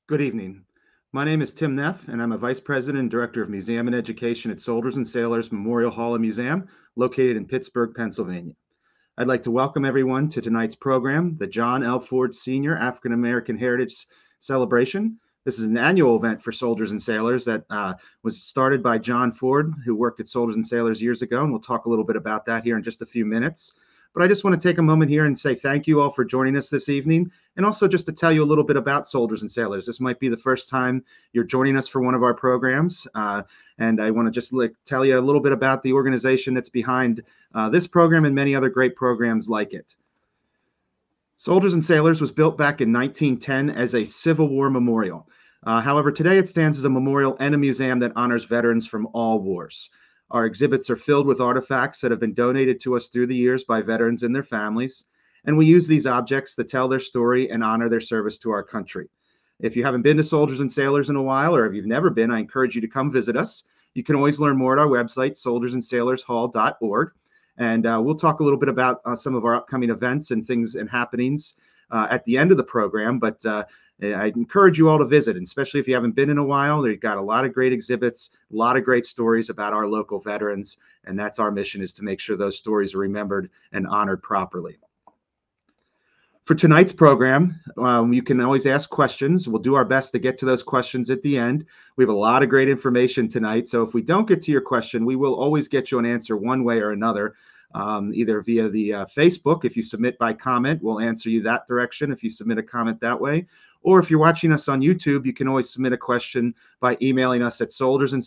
Good evening. My name is Tim Neff, and I'm a Vice President and Director of Museum and Education at Soldiers and Sailors Memorial Hall and Museum, located in Pittsburgh, Pennsylvania. I'd like to welcome everyone to tonight's program, the John L. Ford Sr. African American Heritage Celebration. This is an annual event for Soldiers and Sailors that was started by John Ford, who worked at Soldiers and Sailors years ago, and we'll talk a little bit about that here in just a few minutes. But I just want to take a moment here and say thank you all for joining us this evening, and also just to tell you a little bit about Soldiers and Sailors. This might be the first time you're joining us for one of our programs, and I want to just tell you a little bit about the organization that's behind this program and many other great programs like it. Soldiers and Sailors was built back in 1910 as a Civil War memorial. However, today it stands as a memorial and a museum that honors veterans from all wars. Our exhibits are filled with artifacts that have been donated to us through the years by veterans and their families, and we use these objects to tell their story and honor their service to our country. If you haven't been to Soldiers and Sailors in a while, or if you've never been, I encourage you to come visit us. You can always learn more at our website, soldiersandsailorshall.org, and we'll talk a little bit about some of our upcoming events and things and happenings at the end of the program, but I encourage you all to visit, and especially if you haven't been in a while. They've got a lot of great exhibits, a lot of great stories about our local veterans, and that's our mission, is to make sure those stories are remembered and honored properly. For tonight's program, you can always ask questions. We'll do our best to get to those questions at the end. We have a lot of great information tonight, so if we don't get to your question, we will always get you an answer one way or another, either via the Facebook. If you submit by comment, we'll answer you that direction if you submit a comment that way. Or if you're watching us on YouTube, you can always submit a question by emailing us at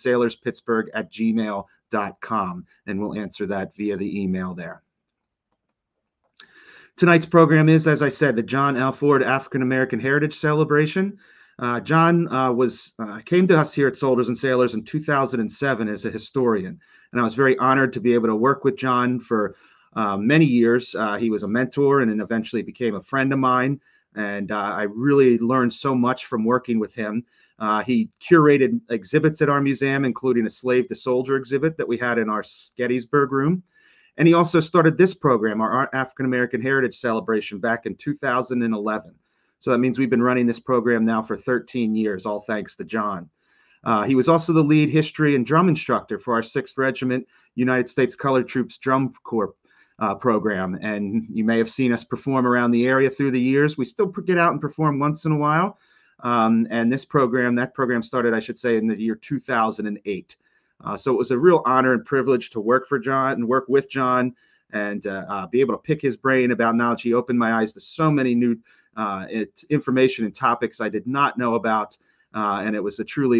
soldiersandsailorspittsburgh@gmail.com, and we'll answer that via the email there. Tonight's program is, as I said, the John L. Ford African American Heritage Celebration. John came to us here at Soldiers and Sailors in 2007 as a historian, and I was very honored to be able to work with John for many years. He was a mentor and then eventually became a friend of mine. And I really learned so much from working with him. He curated exhibits at our museum, including a Slave to Soldier exhibit that we had in our Gettysburg room. And he also started this program, our African American Heritage Celebration, back in 2011. So that means we've been running this program now for 13 years, all thanks to John. He was also the lead history and drum instructor for our 6th Regiment United States Colored Troops Drum Corps program, and you may have seen us perform around the area through the years. We still get out and perform once in a while, and that program started, I should say, in the year 2008. So it was a real honor and privilege to work for John and work with John and be able to pick his brain about knowledge. He opened my eyes to so many new information and topics I did not know about, and it was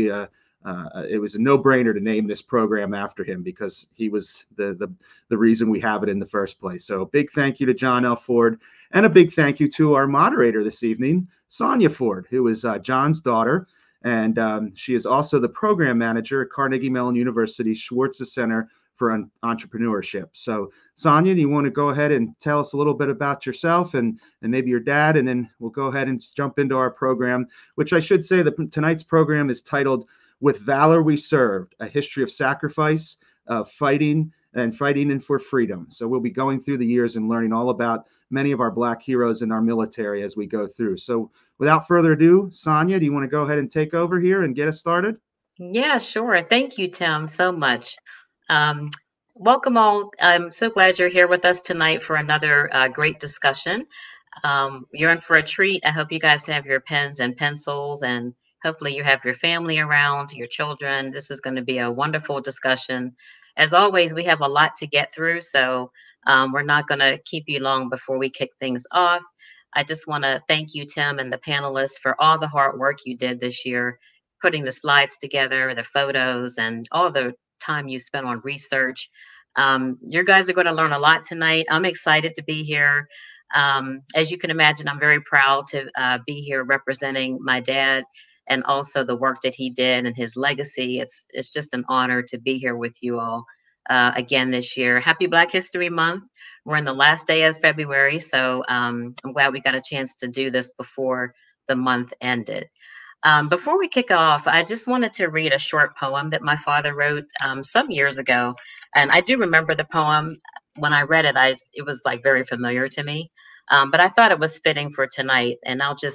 it was a no-brainer to name this program after him, because he was the reason we have it in the first place. So a big thank you to John L. Ford, and a big thank you to our moderator this evening, Sonya Ford, who is John's daughter, and she is also the program manager at Carnegie Mellon University Swartz Center for Entrepreneurship. So Sonya, do you want to go ahead and tell us a little bit about yourself and maybe your dad, and then we'll go ahead and jump into our program, which I should say that tonight's program is titled "With Valor We Served, A History of Sacrifice, Fighting and for Freedom." So we'll be going through the years and learning all about many of our Black heroes in our military as we go through. So without further ado, Sonya, do you want to go ahead and take over here and get us started? Yeah, sure. Thank you, Tim, so much. Welcome all. I'm so glad you're here with us tonight for another great discussion. You're in for a treat. I hope you guys have your pens and pencils, and hopefully you have your family around, your children. This is going to be a wonderful discussion. As always, we have a lot to get through, so we're not going to keep you long before we kick things off. I just want to thank you, Tim, and the panelists for all the hard work you did this year, putting the slides together, the photos, and all the time you spent on research. You guys are going to learn a lot tonight. I'm excited to be here. As you can imagine, I'm very proud to be here representing my dad and also the work that he did and his legacy. It's just an honor to be here with you all again this year. Happy Black History Month. We're in the last day of February, so I'm glad we got a chance to do this before the month ended. Before we kick off, I just wanted to read a short poem that my father wrote some years ago. And I do remember the poem. When I read it, it was like very familiar to me. But I thought it was fitting for tonight. And I'll just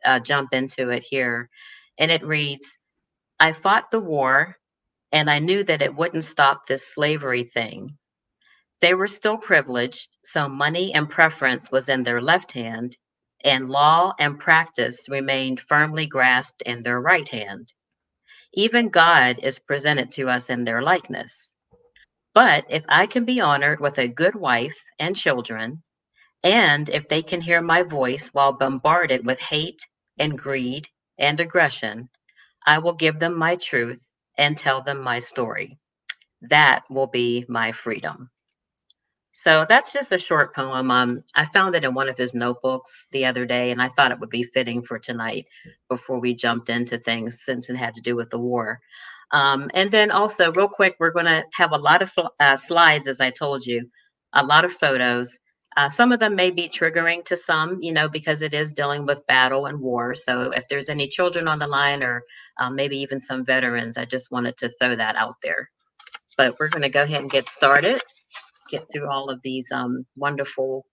jump into it here. And it reads, I fought the war, and I knew that it wouldn't stop this slavery thing. They were still privileged, so money and preference was in their left hand, and law and practice remained firmly grasped in their right hand. Even God is presented to us in their likeness. But if I can be honored with a good wife and children, and if they can hear my voice while bombarded with hate and greed and aggression, I will give them my truth and tell them my story. That will be my freedom. So that's just a short poem. I found it in one of his notebooks the other day, and I thought it would be fitting for tonight before we jumped into things since it had to do with the war. And then also, real quick, we're going to have a lot of slides, as I told you, a lot of photos. Some of them may be triggering to some, because it is dealing with battle and war. So if there's any children on the line or maybe even some veterans, I just wanted to throw that out there. But we're going to go ahead and get started. Get through all of these wonderful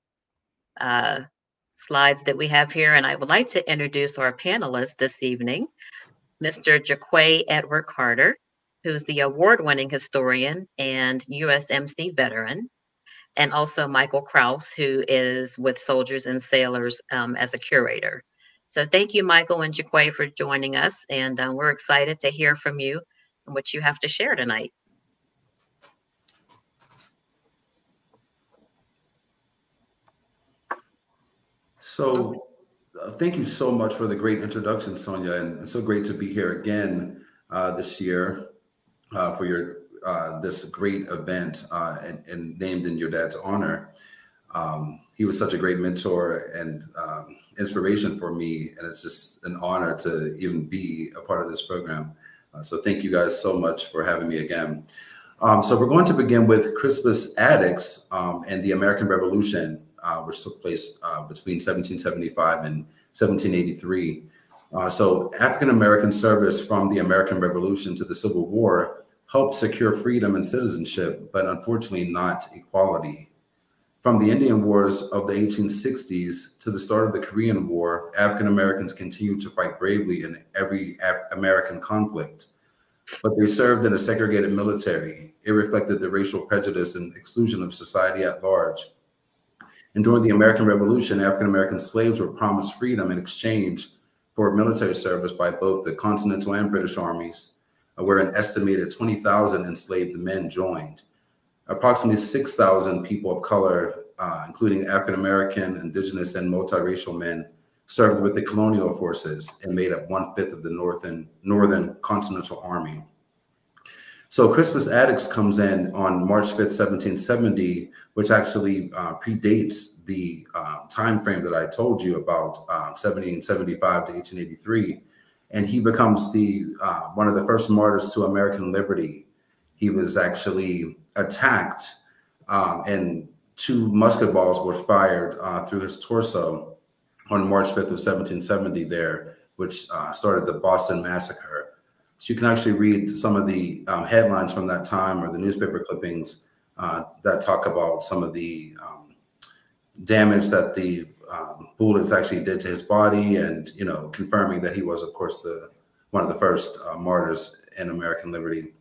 slides that we have here. And I would like to introduce our panelists this evening, Mr. Jaquay Edward Carter, who's the award-winning historian and USMC veteran, and also Michael Kraus, who is with Soldiers and Sailors as a curator. So thank you, Michael and Jaquay, for joining us. And we're excited to hear from you and what you have to share tonight. So thank you so much for the great introduction, Sonya, and it's so great to be here again this year for your this great event and named in your dad's honor. He was such a great mentor and inspiration for me, and it's just an honor to even be a part of this program. So thank you guys so much for having me again. So we're going to begin with Crispus Attucks and the American Revolution, which took place between 1775 and 1783. So African-American service from the American Revolution to the Civil War helped secure freedom and citizenship, but unfortunately not equality. From the Indian Wars of the 1860s to the start of the Korean War, African-Americans continued to fight bravely in every American conflict, but they served in a segregated military. It reflected the racial prejudice and exclusion of society at large. And during the American Revolution, African-American slaves were promised freedom in exchange for military service by both the Continental and British armies, where an estimated 20,000 enslaved men joined. Approximately 6,000 people of color, including African-American, indigenous, and multiracial men, served with the colonial forces and made up 1/5 of the Northern Continental Army. So Crispus Attucks comes in on March 5th, 1770, which actually predates the time frame that I told you about, 1775 to 1883. And he becomes one of the first martyrs to American liberty. He was actually attacked and 2 musket balls were fired through his torso on March 5th of 1770 there, which started the Boston Massacre. So you can actually read some of the headlines from that time or the newspaper clippings that talk about some of the damage that the bullets actually did to his body, and confirming that he was, of course, one of the first martyrs in American liberty.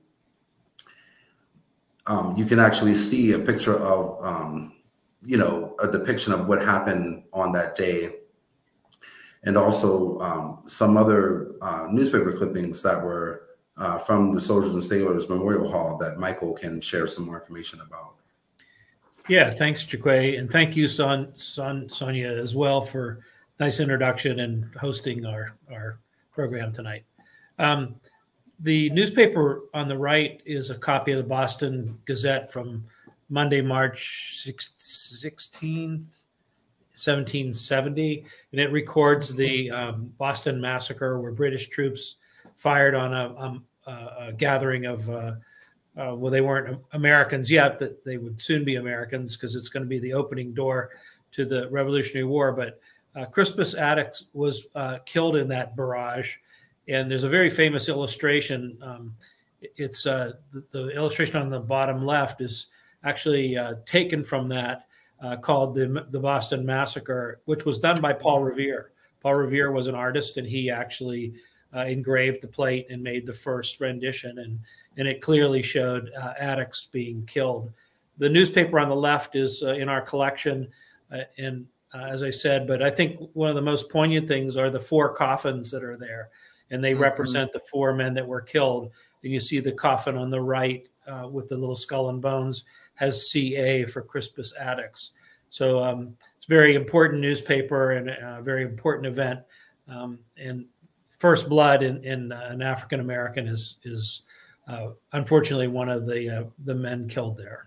You can actually see a picture of a depiction of what happened on that day, and also some other newspaper clippings that were from the Soldiers and Sailors Memorial Hall that Michael can share some more information about. Yeah, thanks, Jaquay, and thank you, Sonya, as well, for nice introduction and hosting our program tonight. The newspaper on the right is a copy of the Boston Gazette from Monday, March 16th, 1770, and it records the Boston Massacre, where British troops fired on a gathering of, well, they weren't Americans yet, that they would soon be Americans because it's going to be the opening door to the Revolutionary War. But Crispus Attucks was killed in that barrage. And there's a very famous illustration. It's the illustration on the bottom left is actually taken from that, called the Boston Massacre, which was done by Paul Revere. Paul Revere was an artist, and he actually engraved the plate and made the first rendition, and it clearly showed addicts being killed. The newspaper on the left is in our collection, and as I said, but I think one of the most poignant things are the 4 coffins that are there, and they represent the 4 men that were killed. And you see the coffin on the right with the little skull and bones has CA for Crispus Attucks. So it's a very important newspaper and a very important event. And first blood in an African American is unfortunately one of the men killed there.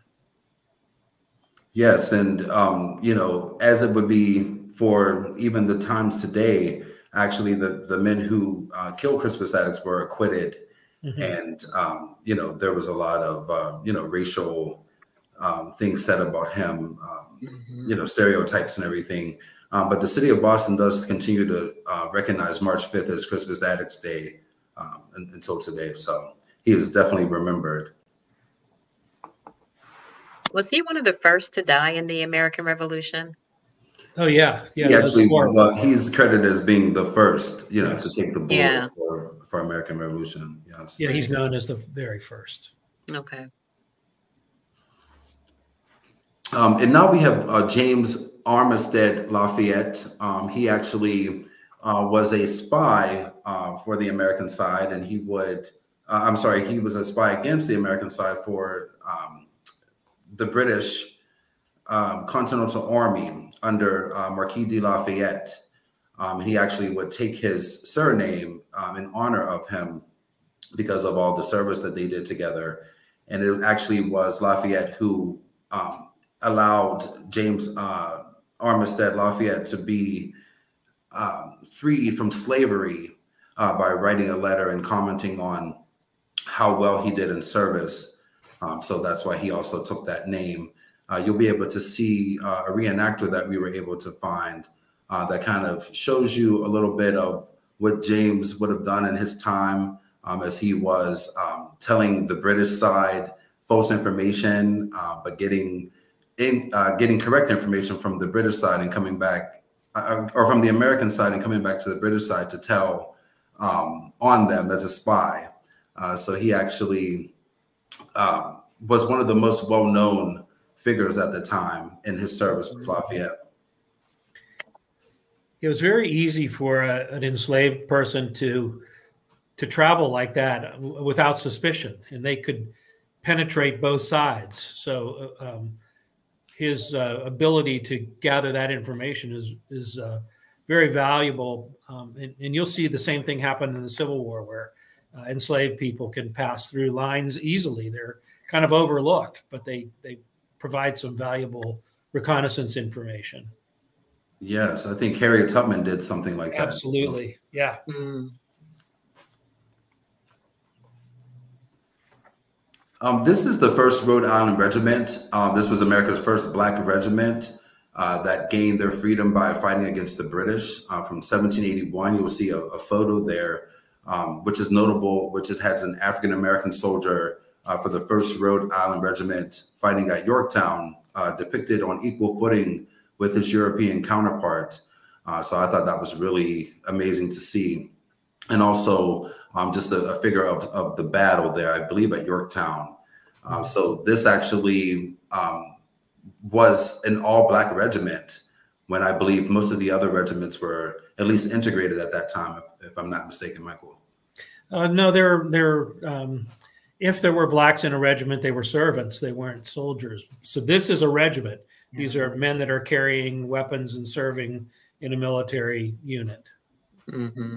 Yes, and you know, as it would be for even the times today, actually the men who killed Crispus Attucks were acquitted, and you know, there was a lot of you know, racial things said about him, you know, stereotypes and everything. But the city of Boston does continue to recognize March 5th as Crispus Attucks Day until today. So he is definitely remembered. Was he one of the first to die in the American Revolution? Oh yeah, yeah. He actually, well, he's credited as being the first, you know, to take the bullet for American Revolution. Yes. Yeah, he's known as the very first. Okay. And now we have James Armistead Lafayette. He actually was a spy for the American side, and he would, I'm sorry, he was a spy against the American side for the British Continental Army under Marquis de Lafayette. He actually would take his surname in honor of him because of all the service that they did together. And it actually was Lafayette who allowed James Armistead Lafayette to be freed from slavery by writing a letter and commenting on how well he did in service. So that's why he also took that name. You'll be able to see a reenactor that we were able to find that kind of shows you a little bit of what James would have done in his time as he was telling the British side false information, but getting correct information from the British side and coming back, or from the American side and coming back to the British side to tell on them as a spy. So he actually was one of the most well-known figures at the time in his service with Lafayette. It was very easy for an enslaved person to travel like that without suspicion, and they could penetrate both sides. So his ability to gather that information is very valuable, and you'll see the same thing happen in the Civil War, where enslaved people can pass through lines easily. They're kind of overlooked, but they provide some valuable reconnaissance information. Yes, I think Harriet Tubman did something like that. Absolutely, yeah. This is the 1st Rhode Island Regiment. This was America's first Black regiment that gained their freedom by fighting against the British from 1781. You'll see a photo there, which is notable, which it has an African-American soldier for the 1st Rhode Island Regiment fighting at Yorktown, depicted on equal footing with his European counterpart. So I thought that was really amazing to see. And also just a figure of the battle there, I believe at Yorktown. So this actually was an all-Black regiment when I believe most of the other regiments were at least integrated at that time, if I'm not mistaken, Michael. No, if there were Blacks in a regiment, they were servants. They weren't soldiers. So this is a regiment. These are men that are carrying weapons and serving in a military unit. Mm-hmm.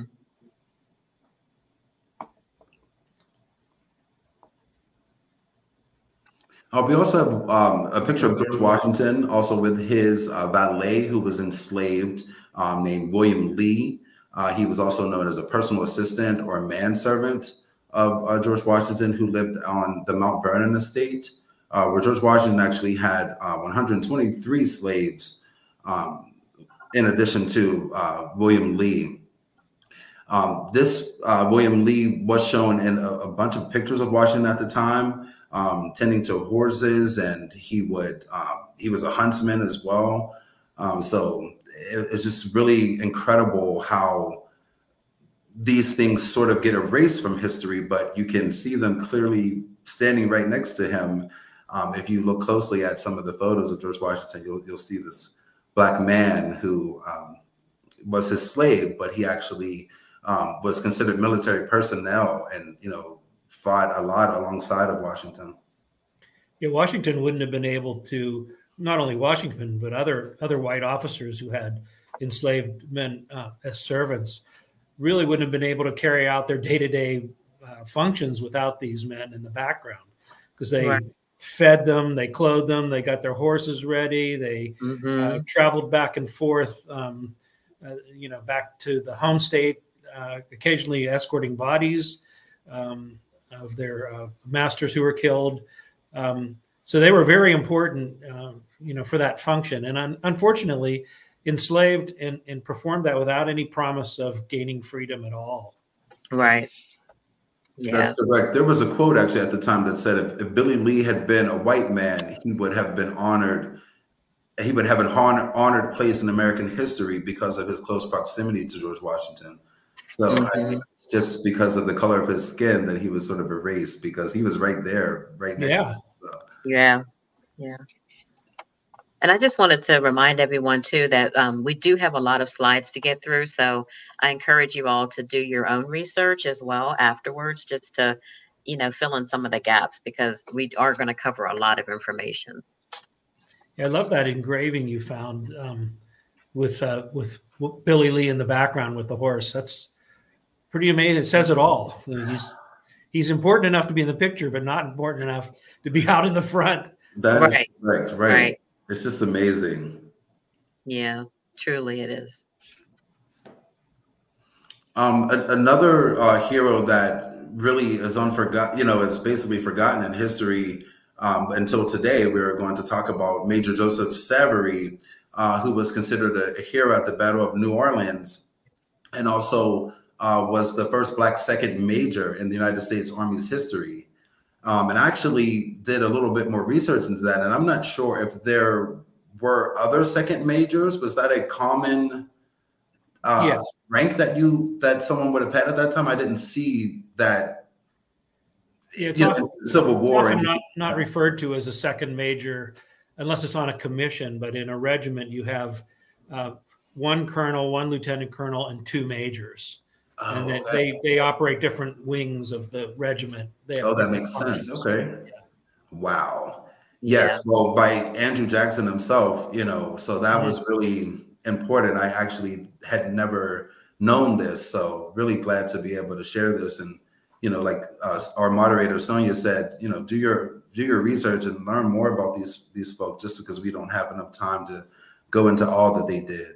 We also have a picture of George Washington, also with his valet who was enslaved, named William Lee. He was also known as a personal assistant or manservant of George Washington, who lived on the Mount Vernon estate, where George Washington actually had 123 slaves, in addition to William Lee. This William Lee was shown in a bunch of pictures of Washington at the time, tending to horses, and he was a huntsman as well. So it's just really incredible how these things sort of get erased from history, but you can see them clearly standing right next to him. If you look closely at some of the photos of George Washington, you'll see this Black man who was his slave, but he actually was considered military personnel and, you know, fought a lot alongside of Washington. Yeah, Washington wouldn't have been able to, not only Washington, but other white officers who had enslaved men as servants, really wouldn't have been able to carry out their day-to-day functions without these men in the background, because they fed them, they clothed them, they got their horses ready, they traveled back and forth, you know, back to the home state, occasionally escorting bodies of their masters who were killed. So they were very important, you know, for that function. And unfortunately, enslaved and performed that without any promise of gaining freedom at all. Right. Yeah. That's correct. There was a quote actually at the time that said, if Billy Lee had been a white man, he would have been honored. He would have an honored place in American history because of his close proximity to George Washington. So just because of the color of his skin that he was sort of erased, because he was right there, right next to him. So. Yeah. Yeah. And I just wanted to remind everyone too that we do have a lot of slides to get through. So I encourage you all to do your own research as well afterwards, just to, you know, fill in some of the gaps, because we are going to cover a lot of information. Yeah, I love that engraving you found with Billy Lee in the background with the horse. That's pretty amazing. It says it all. I mean, he's important enough to be in the picture, but not important enough to be out in the front. That is correct, right. It's just amazing. Yeah, truly it is. Another hero that really is unforgotten, you know, is basically forgotten in history until today. We're going to talk about Major Joseph Savary, who was considered a hero at the Battle of New Orleans, and also was the first Black second major in the United States Army's history. And I actually did a little bit more research into that, and I'm not sure if there were other second majors. Was that a common rank that someone would have had at that time? I didn't see that. Yeah, it's Civil War not referred to as a second major unless it's on a commission. But in a regiment, you have one colonel, one lieutenant colonel, and two majors. And that they operate different wings of the regiment. That makes sense. Okay. Yeah. Wow. Yes. Yeah. Well, by Andrew Jackson himself, you know, so that was really important. I actually had never known this. So really glad to be able to share this. And, you know, like our moderator, Sonya, said, you know, do your research and learn more about these folks, just because we don't have enough time to go into all that they did.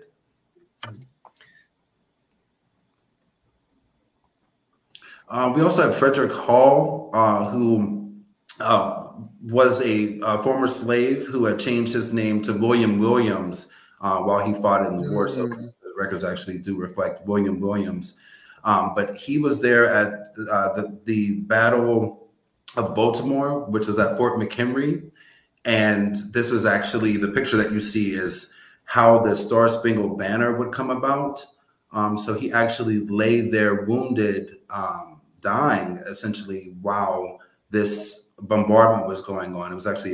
We also have Frederick Hall, who was a former slave who had changed his name to William Williams while he fought in the war. So the records actually do reflect William Williams. But he was there at the Battle of Baltimore, which was at Fort McHenry. And this was actually, the picture that you see is how the Star Spangled Banner would come about. So he actually lay there wounded, dying essentially while this bombardment was going on. It was actually a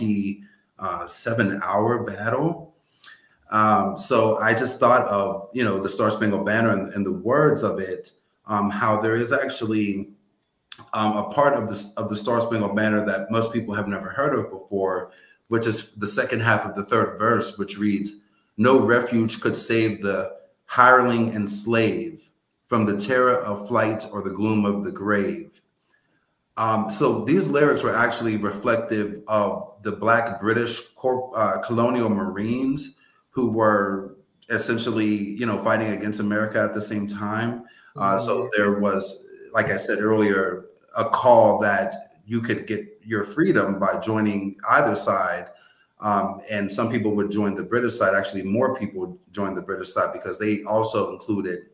27-hour battle. So I just thought of, you know, the Star Spangled Banner and the words of it, how there is actually a part of the Star Spangled Banner that most people have never heard of before, which is the second half of the third verse, which reads, "No refuge could save the hireling and slave from the terror of flight or the gloom of the grave." So these lyrics were actually reflective of the Black British colonial Marines who were essentially, you know, fighting against America at the same time. So there was, like I said earlier, a call that you could get your freedom by joining either side. And some people would join the British side. Actually, more people joined the British side because they also included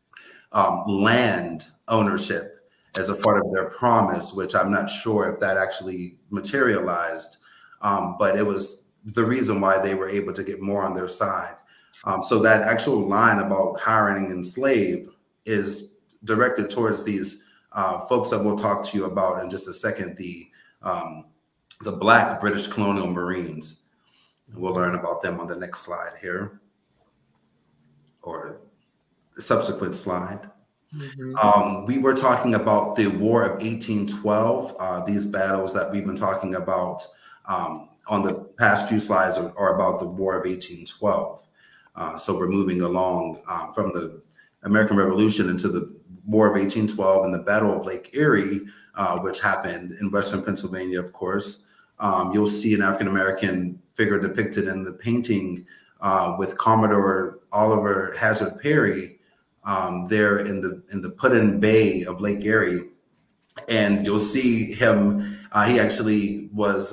land ownership as a part of their promise, which I'm not sure if that actually materialized, but it was the reason why they were able to get more on their side. So that actual line about hiring and enslave is directed towards these folks that we'll talk to you about in just a second, the Black British colonial Marines. We'll learn about them on the next slide here, or the subsequent slide. We were talking about the War of 1812. These battles that we've been talking about on the past few slides are about the War of 1812. So we're moving along from the American Revolution into the War of 1812 and the Battle of Lake Erie, which happened in Western Pennsylvania, of course. You'll see an African-American figure depicted in the painting with Commodore Oliver Hazard Perry there in the Put-in Bay of Lake Erie. And you'll see him, he actually was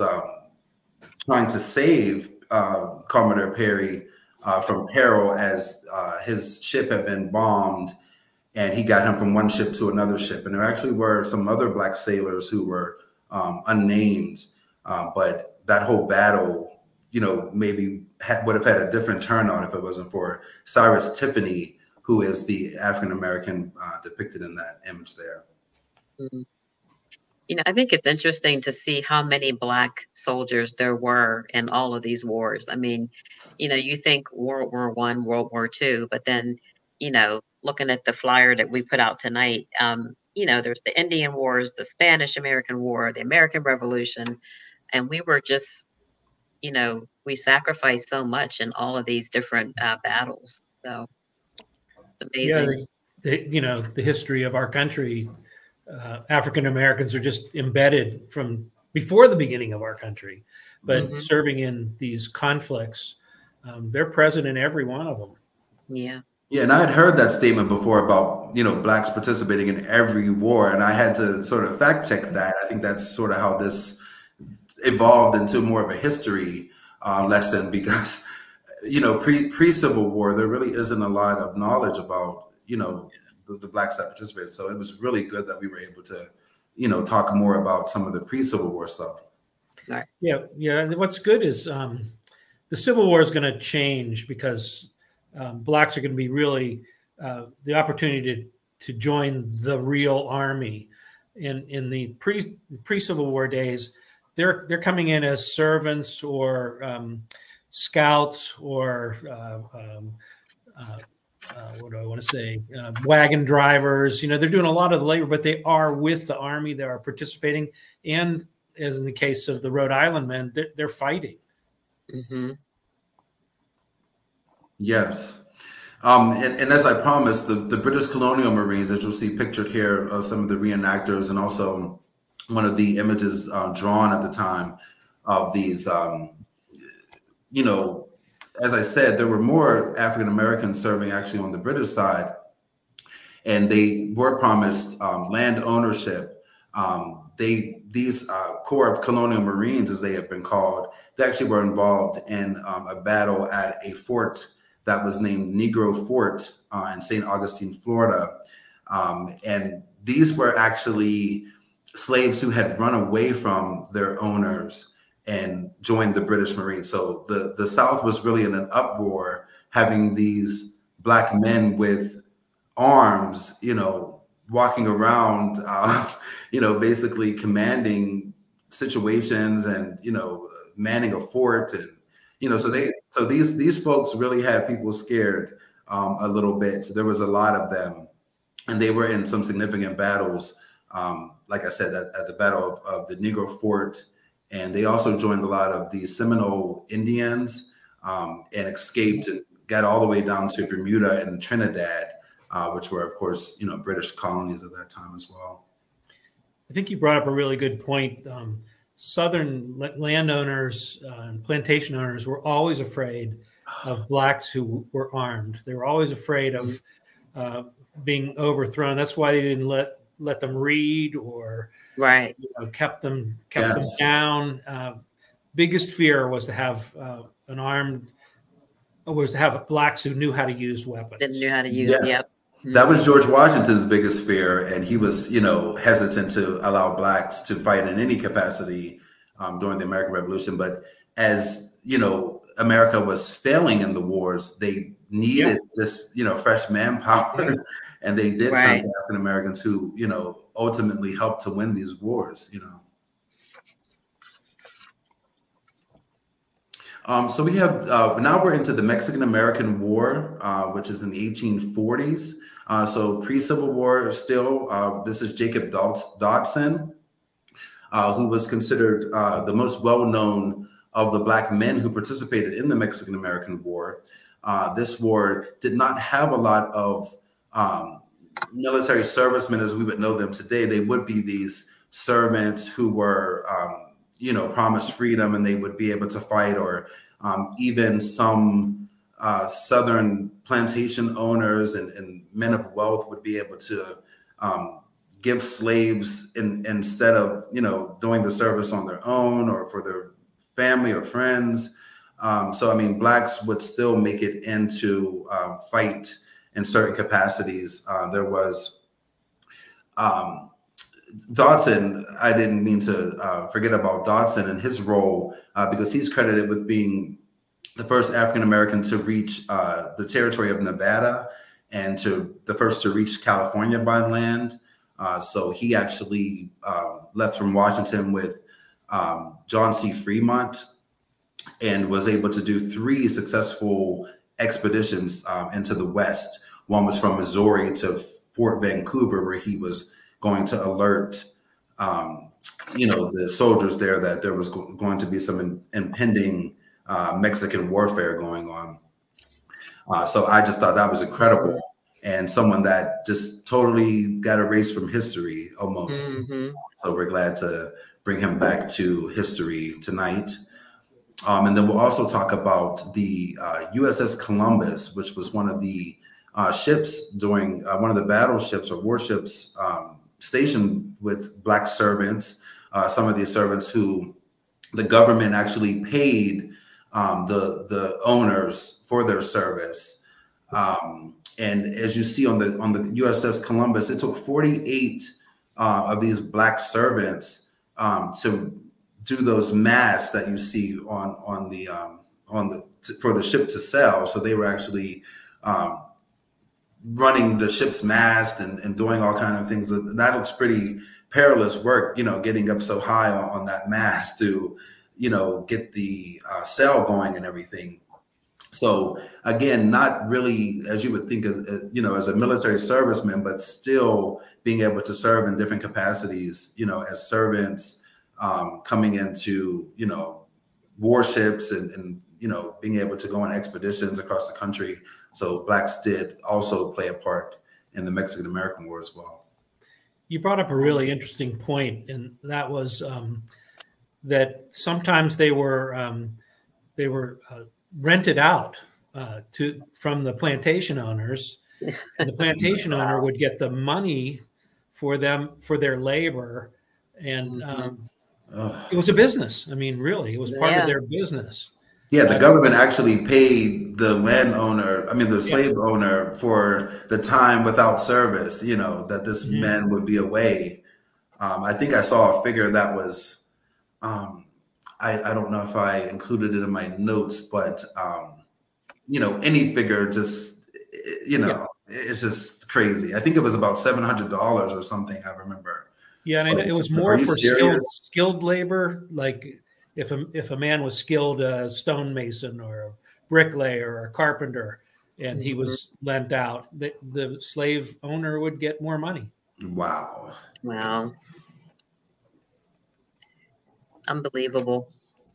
trying to save Commodore Perry from peril as his ship had been bombed, and he got him from one ship to another ship. And there actually were some other Black sailors who were unnamed, but that whole battle, you know, maybe would have had a different turnout if it wasn't for Cyrus Tiffany, who is the African-American depicted in that image there. You know, I think it's interesting to see how many Black soldiers there were in all of these wars. I mean, you know, you think World War I, World War II, but then, you know, looking at the flyer that we put out tonight, you know, there's the Indian Wars, the Spanish-American War, the American Revolution, and we were just, you know, we sacrificed so much in all of these different battles. So it's amazing. Yeah, you know, the history of our country. African Americans are just embedded from before the beginning of our country, but serving in these conflicts, they're present in every one of them. Yeah. Yeah, and I had heard that statement before about, you know, Blacks participating in every war, and I had to sort of fact check that. I think that's sort of how this evolved into more of a history lesson, because, you know, pre-Civil War, there really isn't a lot of knowledge about, you know, the Blacks that participated. So it was really good that we were able to, you know, talk more about some of the pre-Civil War stuff. Right. Yeah. Yeah. What's good is the Civil War is going to change because Blacks are going to be really the opportunity to join the real army. In the pre-Civil War days, they're coming in as servants or scouts or what do I want to say? Wagon drivers. You know, they're doing a lot of the labor, but they are with the army. They are participating, and as in the case of the Rhode Island men, they're fighting. Yes. And as I promised, the British colonial Marines, as you'll see pictured here, some of the reenactors, and also one of the images drawn at the time of these, you know, as I said, there were more African Americans serving actually on the British side, and they were promised land ownership. These Corps of Colonial Marines, as they have been called, they actually were involved in a battle at a fort that was named Negro Fort in St. Augustine, Florida. And these were actually slaves who had run away from their owners and joined the British Marines. So the South was really in an uproar, having these Black men with arms, you know, walking around, you know, basically commanding situations and, you know, manning a fort. And, you know, so these folks really had people scared a little bit. So there was a lot of them, and they were in some significant battles. Like I said, at the Battle of the Negro Fort. And they also joined a lot of the Seminole Indians and escaped and got all the way down to Bermuda and Trinidad, which were, of course, you know, British colonies at that time as well. I think you brought up a really good point. Southern landowners and plantation owners were always afraid of Blacks who were armed. They were always afraid of being overthrown. That's why they didn't let them read or you know, kept them down. Biggest fear was to have Blacks who knew how to use weapons. Didn't know how to use. Yep. That was George Washington's biggest fear, and he was, you know, hesitant to allow Blacks to fight in any capacity during the American Revolution. But as you know, America was failing in the wars, they needed this, fresh manpower, and they did turn to African Americans who, ultimately helped to win these wars. So we have now we're into the Mexican American War, which is in the 1840s. So pre-Civil War still. This is Jacob Dodson, who was considered the most well-known of the Black men who participated in the Mexican American War. This war did not have a lot of military servicemen as we would know them today. They would be these servants who were, promised freedom, and they would be able to fight, or even some Southern plantation owners and men of wealth would be able to give slaves instead of, doing the service on their own or for their family or friends. So, I mean, Blacks would still make it into fight in certain capacities. There was Dodson. I didn't mean to forget about Dodson and his role, because he's credited with being the first African-American to reach the territory of Nevada and the first to reach California by land. So he actually left from Washington with John C. Fremont and was able to do 3 successful expeditions into the West. One was from Missouri to Fort Vancouver, where he was going to alert, the soldiers there that there was going to be some impending Mexican warfare going on. So I just thought that was incredible, and someone that just totally got erased from history almost. So we're glad to bring him back to history tonight. And then we'll also talk about the USS Columbus, which was one of the ships during one of the battleships or warships stationed with Black servants. Some of these servants who the government actually paid the owners for their service. And as you see on the USS Columbus, it took 48 of these Black servants to do those masts that you see on the for the ship to sail. So they were actually running the ship's mast and doing all kinds of things. That looks pretty perilous work, getting up so high on that mast to, get the sail going and everything. So again, not really as you would think as a military serviceman, but still being able to serve in different capacities, as servants, coming into, warships and being able to go on expeditions across the country. So Blacks did also play a part in the Mexican American War as well. You brought up a really interesting point, and that was that sometimes they were rented out from the plantation owners, and the plantation owner would get the money for them for their labor, and it was a business. I mean, really, it was part of their business. Yeah, the government actually paid the landowner, the slave owner, for the time without service, that this man would be away. I think I saw a figure that was, I don't know if I included it in my notes, but, any figure just, it's just crazy. I think it was about $700 or something, I remember. Yeah, and it was more for skilled labor, like if a man was skilled stonemason or a bricklayer or a carpenter, and he was lent out, the slave owner would get more money. Wow. Unbelievable.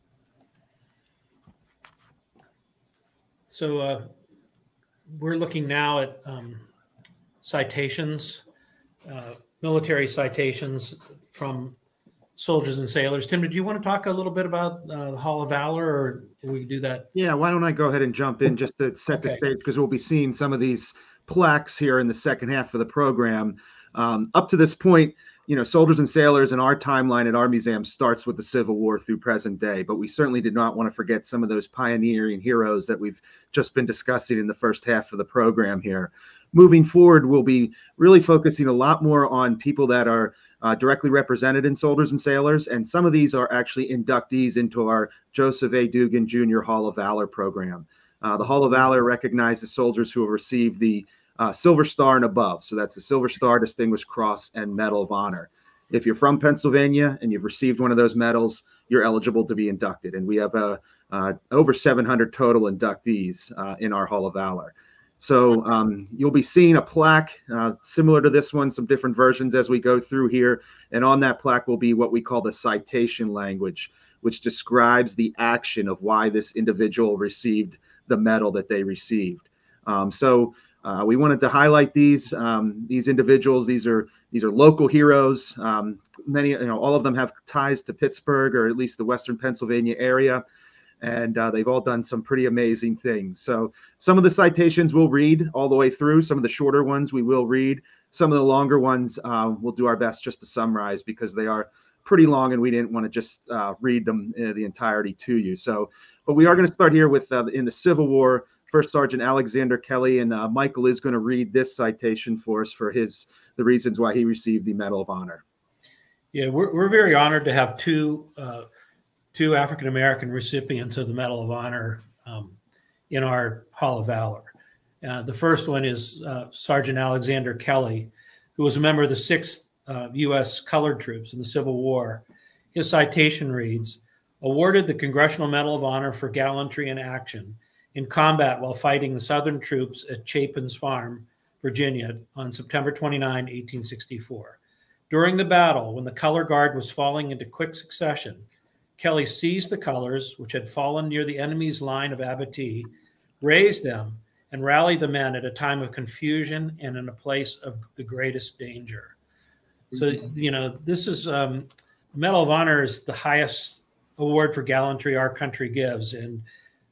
So we're looking now at citations, military citations from soldiers and sailors. Tim, did you want to talk a little bit about the Hall of Valor, or we do that? Yeah, why don't I go ahead and jump in just to set the stage, because we'll be seeing some of these plaques here in the second half of the program. Up to this point, soldiers and sailors in our timeline at our museum starts with the Civil War through present day, but we certainly did not want to forget some of those pioneering heroes that we've just been discussing in the first half of the program here. Moving forward, we'll be really focusing a lot more on people that are directly represented in Soldiers and Sailors, and some of these are actually inductees into our Joseph A. Dugan Jr. Hall of Valor program. The Hall of Valor recognizes soldiers who have received the Silver Star and above. So that's the Silver Star, Distinguished Cross, and Medal of Honor. If you're from Pennsylvania and you've received one of those medals, you're eligible to be inducted. And we have over 700 total inductees in our Hall of Valor. So you'll be seeing a plaque similar to this one, some different versions as we go through here. And on that plaque will be what we call the citation language, which describes the action of why this individual received the medal that they received. We wanted to highlight these individuals. These are local heroes. Many, all of them have ties to Pittsburgh, or at least the Western Pennsylvania area, and they've all done some pretty amazing things. So some of the citations we'll read all the way through. Some of the shorter ones we will read. Some of the longer ones we'll do our best just to summarize, because they are pretty long and we didn't want to just read them the entirety to you. But we are going to start here with in the Civil War, First Sergeant Alexander Kelly, and Michael is going to read this citation for us for the reasons why he received the Medal of Honor. Yeah, we're very honored to have two African-American recipients of the Medal of Honor in our Hall of Valor. The first one is Sergeant Alexander Kelly, who was a member of the 6th U.S. Colored Troops in the Civil War. His citation reads, awarded the Congressional Medal of Honor for gallantry in action in combat while fighting the Southern troops at Chapin's Farm, Virginia, on September 29, 1864. During the battle, when the color guard was falling into quick succession, Kelly seized the colors, which had fallen near the enemy's line of abattis, raised them, and rallied the men at a time of confusion and in a place of the greatest danger. So, this is Medal of Honor is the highest award for gallantry our country gives, and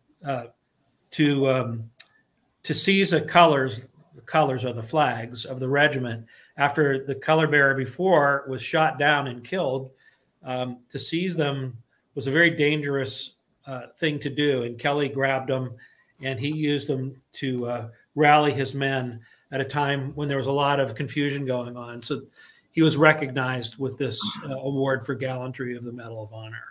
to seize the colors are the flags of the regiment after the color bearer before was shot down and killed. To seize them was a very dangerous thing to do, and Kelly grabbed them and he used them to rally his men at a time when there was a lot of confusion going on. So he was recognized with this award for gallantry of the Medal of Honor.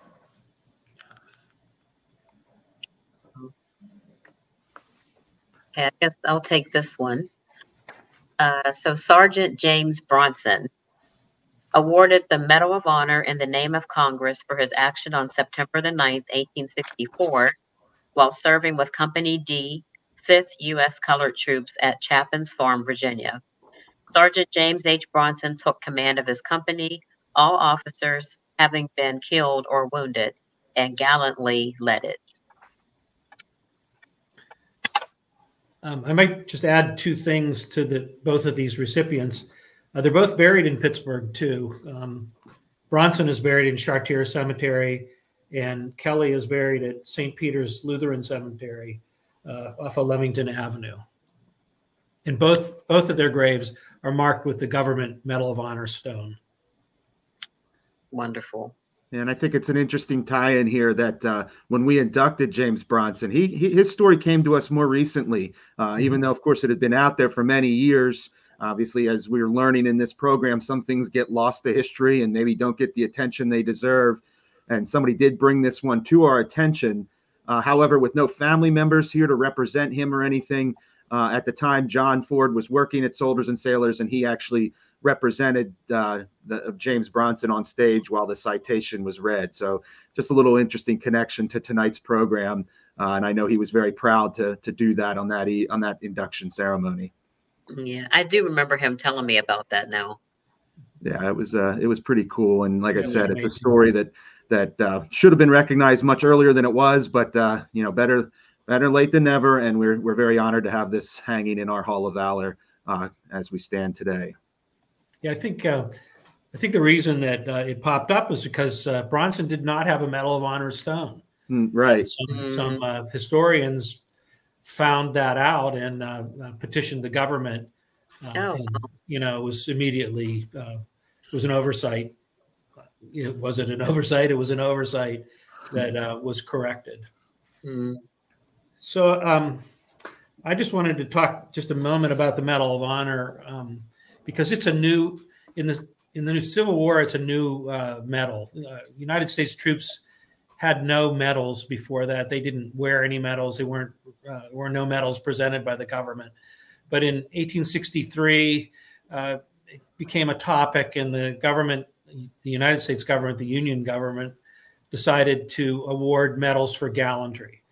I guess I'll take this one. So Sergeant James Bronson, awarded the Medal of Honor in the name of Congress for his action on September the 9th, 1864, while serving with Company D, 5th U.S. Colored Troops at Chapin's Farm, Virginia. Sergeant James H. Bronson took command of his company, all officers having been killed or wounded, and gallantly led it. I might just add two things to both of these recipients. They're both buried in Pittsburgh, too. Bronson is buried in Chartier Cemetery, and Kelly is buried at St. Peter's Lutheran Cemetery off of Leamington Avenue. And both of their graves are marked with the government Medal of Honor stone. Wonderful. And I think it's an interesting tie-in here that when we inducted James Bronson, his story came to us more recently, even though, of course, it had been out there for many years. Obviously, as we were learning in this program, some things get lost to history and maybe don't get the attention they deserve. And somebody did bring this one to our attention. However, with no family members here to represent him or anything, at the time, John Ford was working at Soldiers and Sailors, and he actually represented James Bronson on stage while the citation was read. So just a little interesting connection to tonight's program. And I know he was very proud to do that on that induction ceremony. Yeah, I do remember him telling me about that now. Yeah, it was pretty cool. And like I said, it's a story that should have been recognized much earlier than it was, but better late than never. And we're very honored to have this hanging in our Hall of Valor as we stand today. Yeah, I think the reason that it popped up was because Bronson did not have a Medal of Honor stone. Right. Some historians found that out and petitioned the government. And, it was immediately it was an oversight. It wasn't an oversight. It was an oversight that was corrected. So I just wanted to talk just a moment about the Medal of Honor. Because it's a new, in the in the Civil War, it's a new medal. United States troops had no medals before that. They didn't wear any medals. They were no medals presented by the government. But in 1863, it became a topic, and the government, the United States government, the Union government, decided to award medals for gallantry.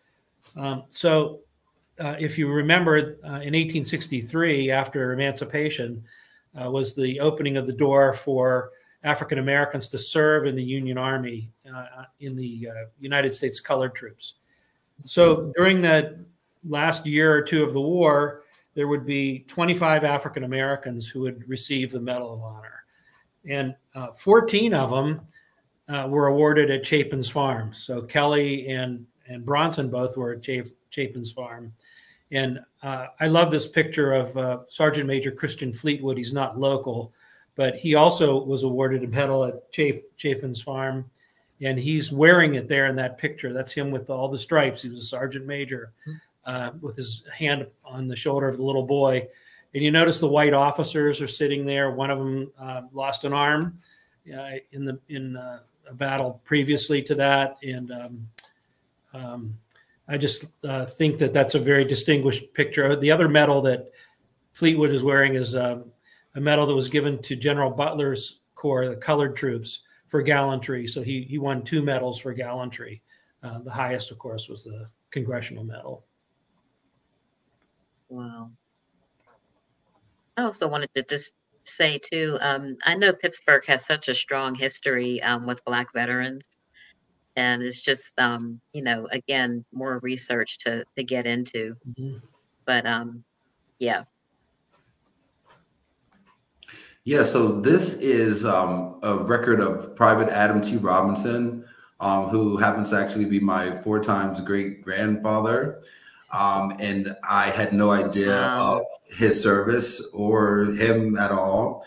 If you remember, in 1863, after emancipation, was the opening of the door for African Americans to serve in the Union Army in the United States colored troops. So during the last year or two of the war, there would be 25 African Americans who would receive the Medal of Honor. And 14 of them were awarded at Chapin's Farm. So Kelly and Bronson both were at Chapin's Farm. And I love this picture of Sergeant Major Christian Fleetwood. He's not local, but he also was awarded a medal at Chapin's Farm. And he's wearing it there in that picture. That's him with all the stripes. He was a sergeant major with his hand on the shoulder of the little boy. And you notice the white officers are sitting there. One of them lost an arm in a battle previously to that. And I just think that that's a very distinguished picture. The other medal that Fleetwood is wearing is a medal that was given to General Butler's Corps, the colored troops, for gallantry. So he won 2 medals for gallantry. The highest, of course, was the Congressional Medal. Wow. I also wanted to just say, too, I know Pittsburgh has such a strong history with Black veterans. And it's just, you know, again, more research to get into. Mm-hmm. But, yeah. Yeah, so this is a record of Private Adam T. Robinson, who happens to actually be my 4 times great-grandfather. And I had no idea of his service or him at all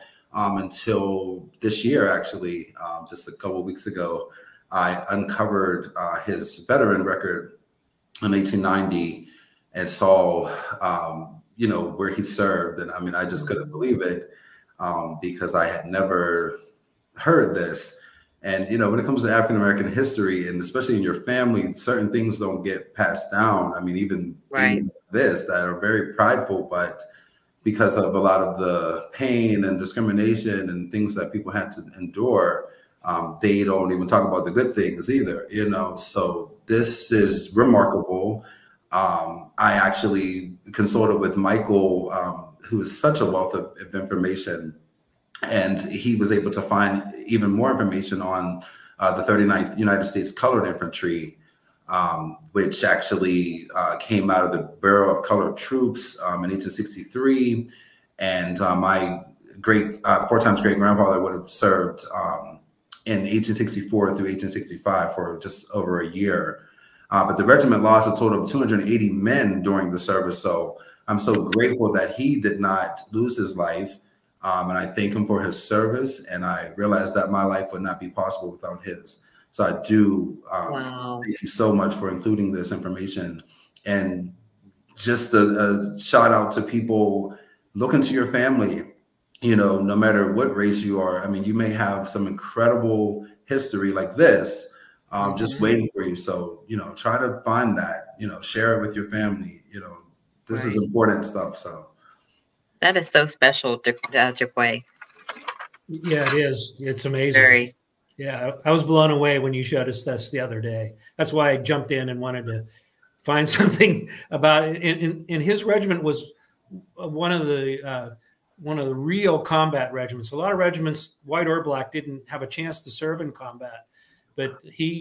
until this year, actually, just a couple of weeks ago. I uncovered his veteran record in 1890 and saw, you know, where he served. And I mean, I just couldn't believe it because I had never heard this. And, you know, when it comes to African-American history, and especially in your family, certain things don't get passed down. I mean, even things like this that are very prideful, but because of a lot of the pain and discrimination and things that people had to endure, they don't even talk about the good things either, you know. So this is remarkable. I actually consulted with Michael, who is such a wealth of information, and he was able to find even more information on the 39th United States Colored Infantry, which actually came out of the Bureau of Colored Troops in 1863. And my 4 times great-grandfather would have served in 1864 through 1865 for just over a year. But the regiment lost a total of 280 men during the service. So I'm so grateful that he did not lose his life. And I thank him for his service. And I realized that my life would not be possible without his. So I do thank you so much for including this information. And just a shout out to people, look into your family. You know, no matter what race you are, I mean, you may have some incredible history like this, just waiting for you. So, you know, try to find that, you know, share it with your family. You know, this is important stuff. So that is so special, Jaquay. Yeah, it is. It's amazing. Very. Yeah, I was blown away when you showed us this the other day. That's why I jumped in and wanted to find something about it. And his regiment was one of the real combat regiments. A lot of regiments, white or black, didn't have a chance to serve in combat. But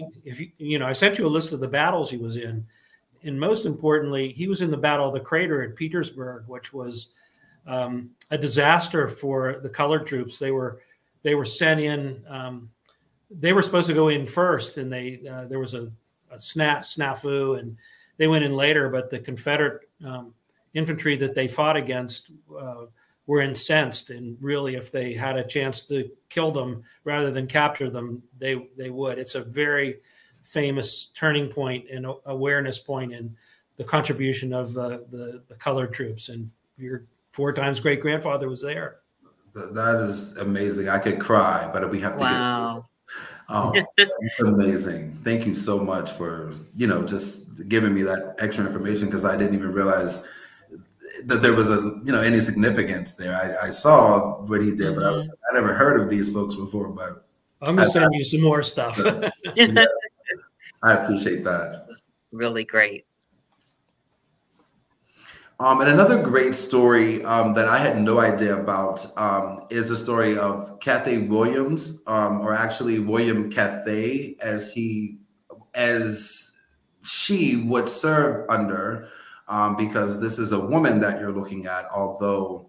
I sent you a list of the battles he was in. And most importantly, he was in the Battle of the Crater at Petersburg, which was a disaster for the colored troops. They were sent in. They were supposed to go in first, and there was a snafu, and they went in later. But the Confederate infantry that they fought against were incensed, and really, if they had a chance to kill them rather than capture them, they would. It's a very famous turning point and awareness point in the contribution of the colored troops. And your 4 times great-grandfather was there. That is amazing. I could cry, but we have to Wow. It's amazing. Thank you so much for, just giving me that extra information, because I didn't even realize that there was any significance there. I saw what he did, but I never heard of these folks before. But I'm going to send you some more stuff. Yeah, I appreciate that. It's really great. And another great story that I had no idea about is the story of Cathay Williams, or actually William Cathay, as she would serve under, because this is a woman that you're looking at, although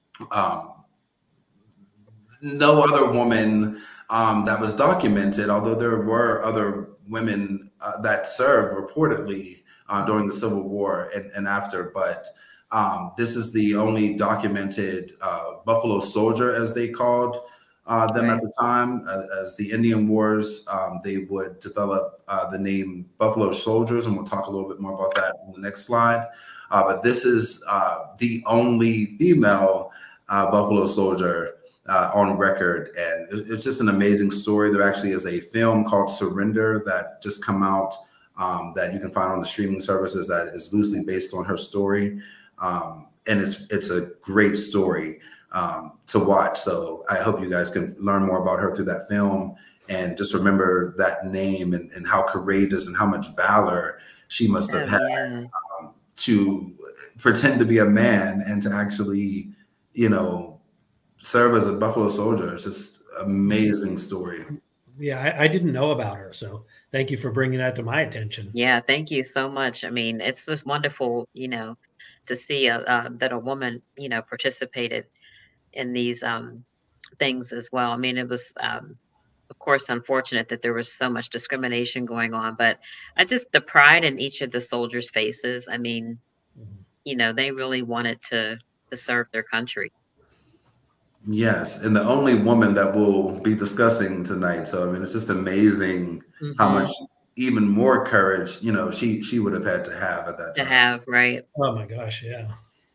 no other woman that was documented, although there were other women that served reportedly during the Civil War and after, but this is the only documented Buffalo Soldier, as they called them at the time. As the Indian Wars, they would develop the name Buffalo Soldiers, and we'll talk a little bit more about that in the next slide. But this is the only female Buffalo Soldier on record, and it's just an amazing story. There actually is a film called Surrender that just come out that you can find on the streaming services that is loosely based on her story. And it's a great story to watch. So I hope you guys can learn more about her through that film, and just remember that name and how courageous and how much valor she must have had to pretend to be a man and to actually, serve as a Buffalo Soldier. It's just amazing story. Yeah, I didn't know about her, so thank you for bringing that to my attention. Yeah, thank you so much. I mean, it's just wonderful, to see that a woman, participated in these things as well. I mean, it was, of course, unfortunate that there was so much discrimination going on, but the pride in each of the soldiers' faces. I mean, they really wanted to serve their country. Yes, and the only woman that we'll be discussing tonight. So I mean, it's just amazing how much even more courage, she would have had to have at that time. Right. Oh my gosh, yeah.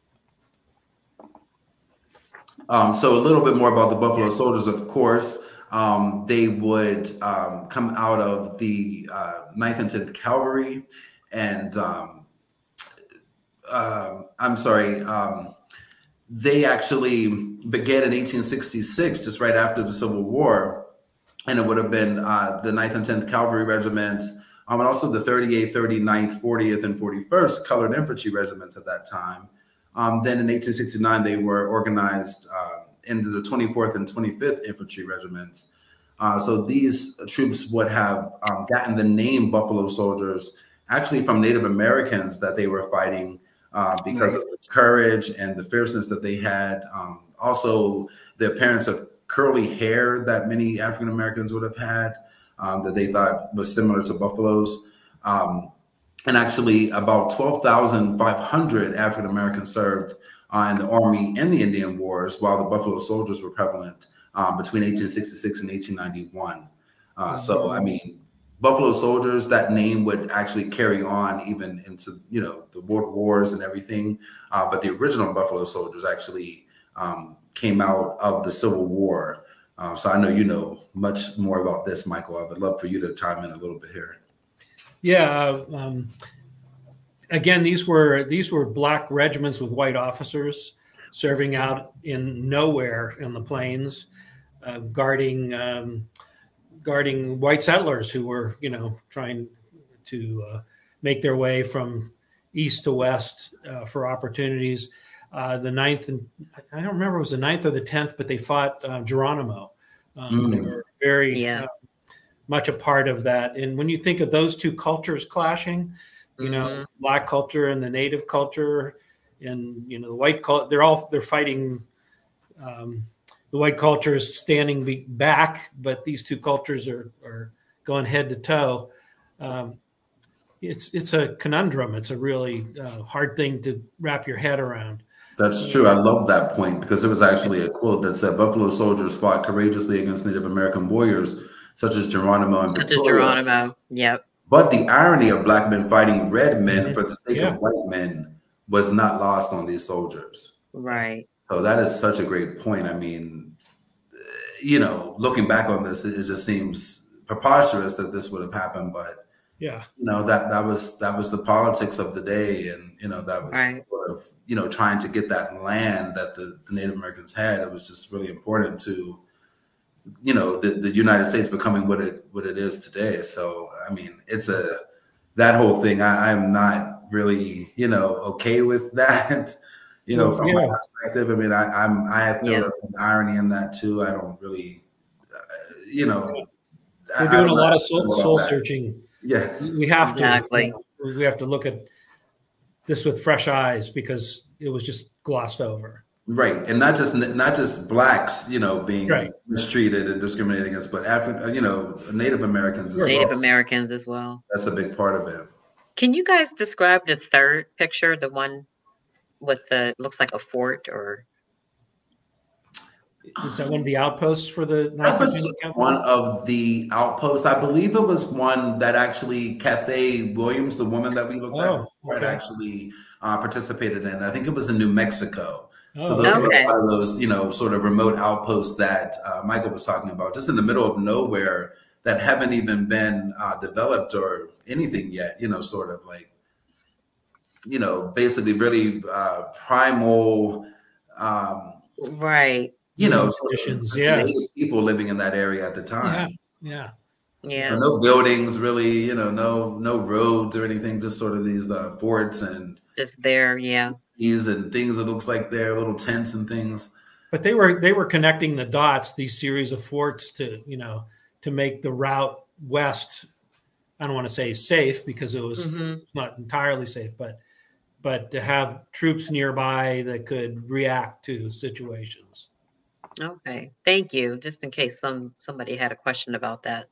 So a little bit more about the Buffalo Soldiers, of course. They would come out of the 9th and 10th Cavalry, and they actually began in 1866, just right after the Civil War, and it would have been the 9th and 10th Cavalry Regiments, and also the 38th, 39th, 40th, and 41st Colored Infantry Regiments at that time. Then in 1869, they were organized into the 24th and 25th Infantry Regiments. So these troops would have gotten the name Buffalo Soldiers actually from Native Americans that they were fighting because of the courage and the fierceness that they had. Also, the appearance of curly hair that many African Americans would have had that they thought was similar to buffaloes. And actually, about 12,500 African Americans served in the Army and the Indian Wars, while the Buffalo Soldiers were prevalent between 1866 and 1891. So, I mean, Buffalo Soldiers, that name would actually carry on even into, the World Wars and everything. But the original Buffalo Soldiers actually came out of the Civil War. So I know you know much more about this, Michael. I would love for you to chime in a little bit here. Yeah. Again, these were black regiments with white officers serving out in nowhere in the plains, guarding white settlers who were, trying to make their way from east to west for opportunities. The 9th, and I don't remember if it was the 9th or the 10th, but they fought Geronimo. They were very much a part of that. And when you think of those two cultures clashing, black culture and the native culture, and the white culture, they're fighting. The white culture is standing back, but these two cultures are going head to toe. It's a conundrum. It's a really hard thing to wrap your head around. That's true. I love that point, because there was actually a quote that said Buffalo Soldiers fought courageously against Native American warriors such as Geronimo and Victoria. Such as Geronimo, yep. But the irony of black men fighting red men for the sake of white men was not lost on these soldiers. Right. So that is such a great point. I mean, you know, looking back on this, it just seems preposterous that this would have happened. But yeah, you know, that was the politics of the day, and you know, that was sort of, you know, trying to get that land that the Native Americans had. It was just really important to, you know, the United States becoming what it is today. So I mean, that whole thing. I'm not really, you know, okay with that. You know, from my perspective, I mean, I feel an irony in that too. I don't really, you know, we're doing a lot of soul searching. Yeah, we have to. You know, we have to look at this with fresh eyes because it was just glossed over. Right, and not just blacks, you know, being mistreated and discriminated against, but you know, Native Americans as well. Native Americans as well. That's a big part of it. Can you guys describe the third picture, the one with the looks like a fort? Or is that one of the outposts for the? That was one of the outposts. I believe it was one that actually Cathay Williams, the woman that we looked at, had actually participated in. I think it was in New Mexico. So those were a lot of those, you know, sort of remote outposts that Michael was talking about, just in the middle of nowhere that haven't even been developed or anything yet, you know, sort of like, you know, basically really primal, you know, people living in that area at the time. Yeah. So no buildings really, you know, no roads or anything, just sort of these forts and just there, and things that looks like they're little tents and things. But they were connecting the dots, these series of forts to, you know, to make the route west. I don't want to say safe because it was not entirely safe, but to have troops nearby that could react to situations. Okay, thank you. Just in case somebody had a question about that.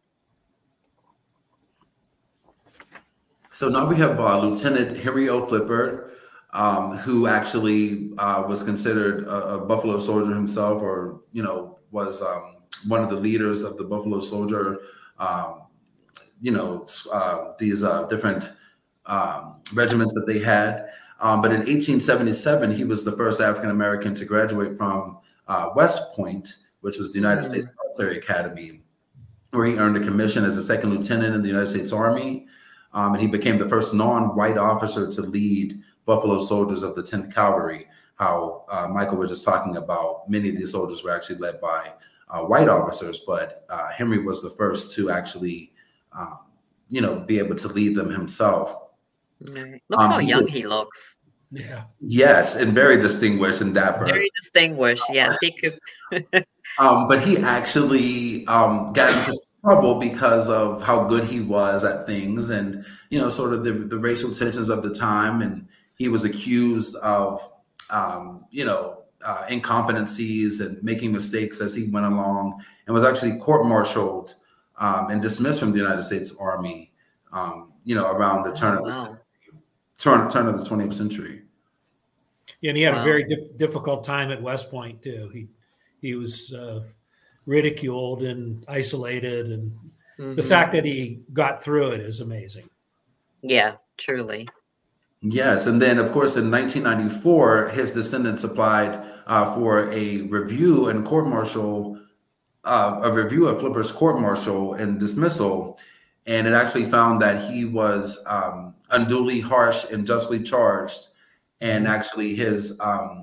So now we have Lieutenant Henry O. Flipper, who actually was considered a Buffalo Soldier himself, or, you know, was one of the leaders of the Buffalo Soldier, you know, these different regiments that they had. But in 1877, he was the first African-American to graduate from West Point, which was the United States Military Academy, where he earned a commission as a second lieutenant in the United States Army. And he became the first non-white officer to lead Buffalo Soldiers of the 10th Cavalry. How Michael was just talking about, many of these soldiers were actually led by white officers, but Henry was the first to actually, you know, be able to lead them himself. Right. Look how young he looks. Yeah. Yes, and very distinguished and dapper. Very distinguished. Yes, he could. But he actually got into trouble because of how good he was at things, and, you know, sort of the racial tensions of the time. And he was accused of, you know, incompetencies and making mistakes as he went along, and was actually court-martialed and dismissed from the United States Army, you know, around the turn of the turn of the 20th century. Yeah, and he had a very difficult time at West Point too. He was ridiculed and isolated, and the fact that he got through it is amazing. Yeah, truly. Yes, and then of course in 1994, his descendants applied for a review and court-martial, a review of Flipper's court-martial and dismissal, and it actually found that he was unduly harsh and justly charged, and actually his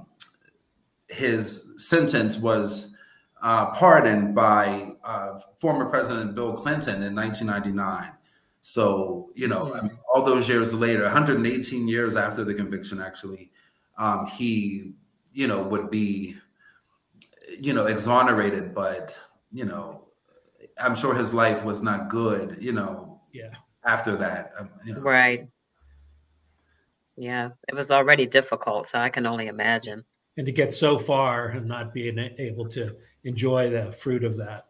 sentence was pardoned by former President Bill Clinton in 1999. So, you know, I mean, all those years later, 118 years after the conviction, actually, he, you know, would be, you know, exonerated. But, you know, I'm sure his life was not good, you know, after that. You know. Right. Yeah, it was already difficult, so I can only imagine. And to get so far and not being able to enjoy the fruit of that.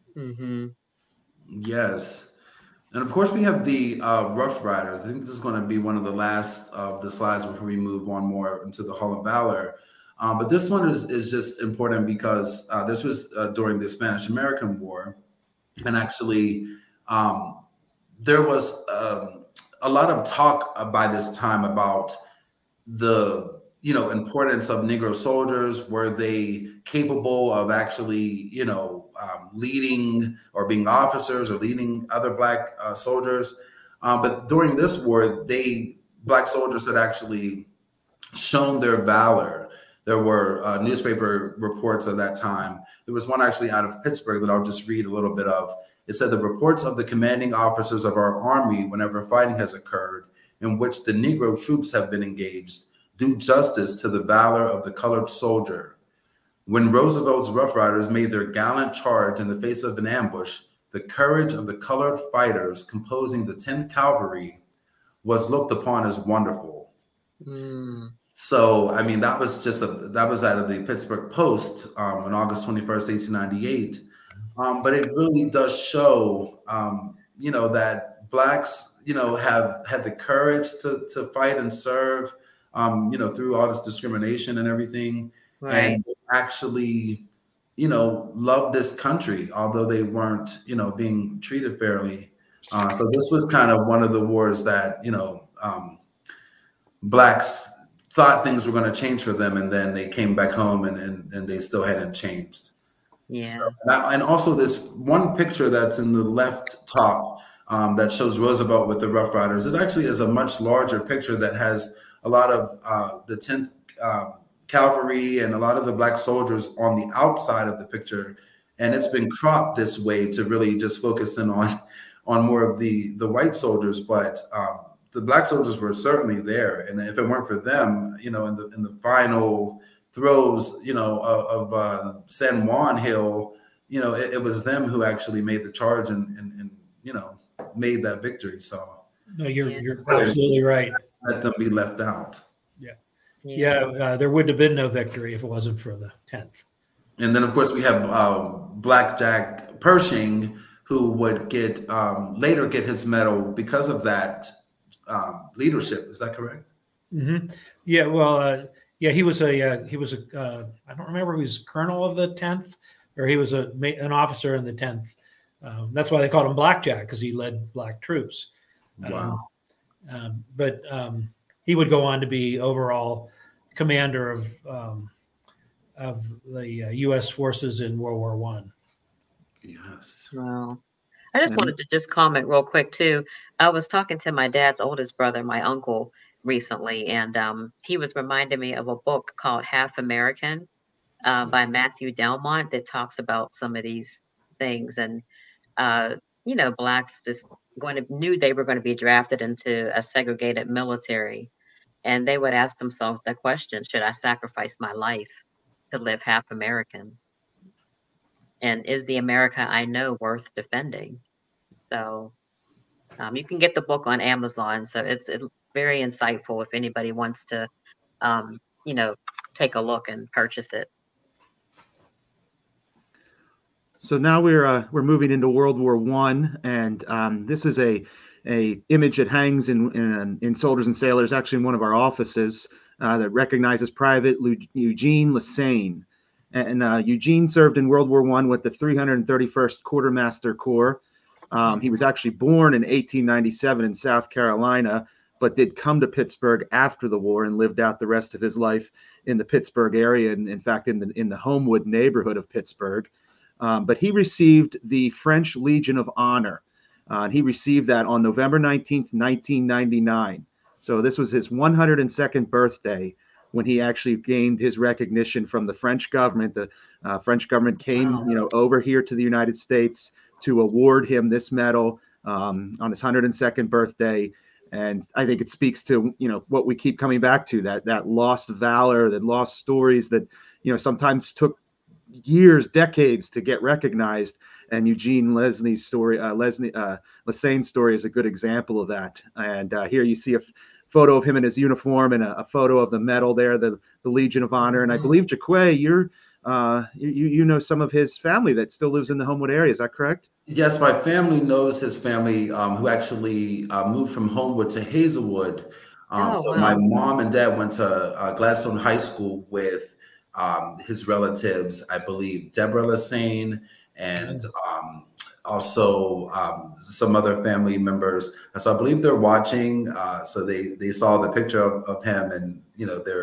Yes. And of course, we have the Rough Riders. I think this is going to be one of the last of the slides before we move on more into the Hall of Valor. But this one is just important because this was during the Spanish-American War. And actually, there was a lot of talk by this time about the, importance of Negro soldiers. Were they capable of actually, leading or being officers or leading other Black soldiers? But during this war, Black soldiers had actually shown their valor. There were newspaper reports of that time. There was one actually out of Pittsburgh that I'll just read a little bit of. It said, the reports of the commanding officers of our army whenever fighting has occurred in which the Negro troops have been engaged do justice to the valor of the colored soldier. When Roosevelt's Rough Riders made their gallant charge in the face of an ambush, the courage of the colored fighters composing the 10th Cavalry was looked upon as wonderful. So, I mean, that was out of the Pittsburgh Post on August 21st, 1898. But it really does show, that Blacks, have had the courage to fight and serve, through all this discrimination and everything, and actually, love this country, although they weren't, being treated fairly. So this was kind of one of the wars that, Blacks thought things were going to change for them, and then they came back home and they still hadn't changed. Yeah. So and also this one picture that's in the left top that shows Roosevelt with the Rough Riders. It actually is a much larger picture that has a lot of the 10th Cavalry and a lot of the Black soldiers on the outside of the picture. And it's been cropped this way to really just focus in on more of the white soldiers. But the Black soldiers were certainly there. And if it weren't for them, in the final throes, of San Juan Hill, it was them who actually made the charge and made that victory. So no, you're absolutely right. Let them be left out. Yeah. There would have been no victory if it wasn't for the 10th. And then, of course, we have Black Jack Pershing, who would later get his medal because of that leadership. Is that correct? Mm-hmm. Yeah. Well, he was I don't remember if he was colonel of the 10th or he was an officer in the 10th. That's why they called him Blackjack, because he led Black troops. Wow. But he would go on to be overall commander of the U.S. forces in World War I. Yes. Wow. I just wanted to just comment real quick too. I was talking to my dad's oldest brother, my uncle, recently, and he was reminding me of a book called Half American by Matthew Delmont that talks about some of these things. And Blacks just knew they were going to be drafted into a segregated military, and they would ask themselves the question, should I sacrifice my life to live half American? And is the America I know worth defending? So you can get the book on Amazon. So it's very insightful if anybody wants to, take a look and purchase it. So now we're moving into World War I, and this is a image that hangs in Soldiers and Sailors, actually in one of our offices, that recognizes Private Eugene Lassane. And Eugene served in World War I with the 331st Quartermaster Corps. He was actually born in 1897 in South Carolina, but did come to Pittsburgh after the war and lived out the rest of his life in the Pittsburgh area, and in fact in the Homewood neighborhood of Pittsburgh. But he received the French Legion of Honor. And he received that on November 19th, 1999. So this was his 102nd birthday when he actually gained his recognition from the French government. The French government came, over here to the United States to award him this medal on his 102nd birthday. And I think it speaks to, what we keep coming back to, that lost valor, that lost stories that, sometimes took years, decades to get recognized. And Eugene Lassane's story is a good example of that. And here you see a photo of him in his uniform and a photo of the medal there, the Legion of Honor. And I believe, Jaquay, you know some of his family that still lives in the Homewood area. Is that correct? Yes, my family knows his family, who actually moved from Homewood to Hazelwood. So my mom and dad went to Gladstone High School with his relatives, I believe, Deborah Lassane, and also some other family members. And so I believe they're watching. So they saw the picture of him, and they're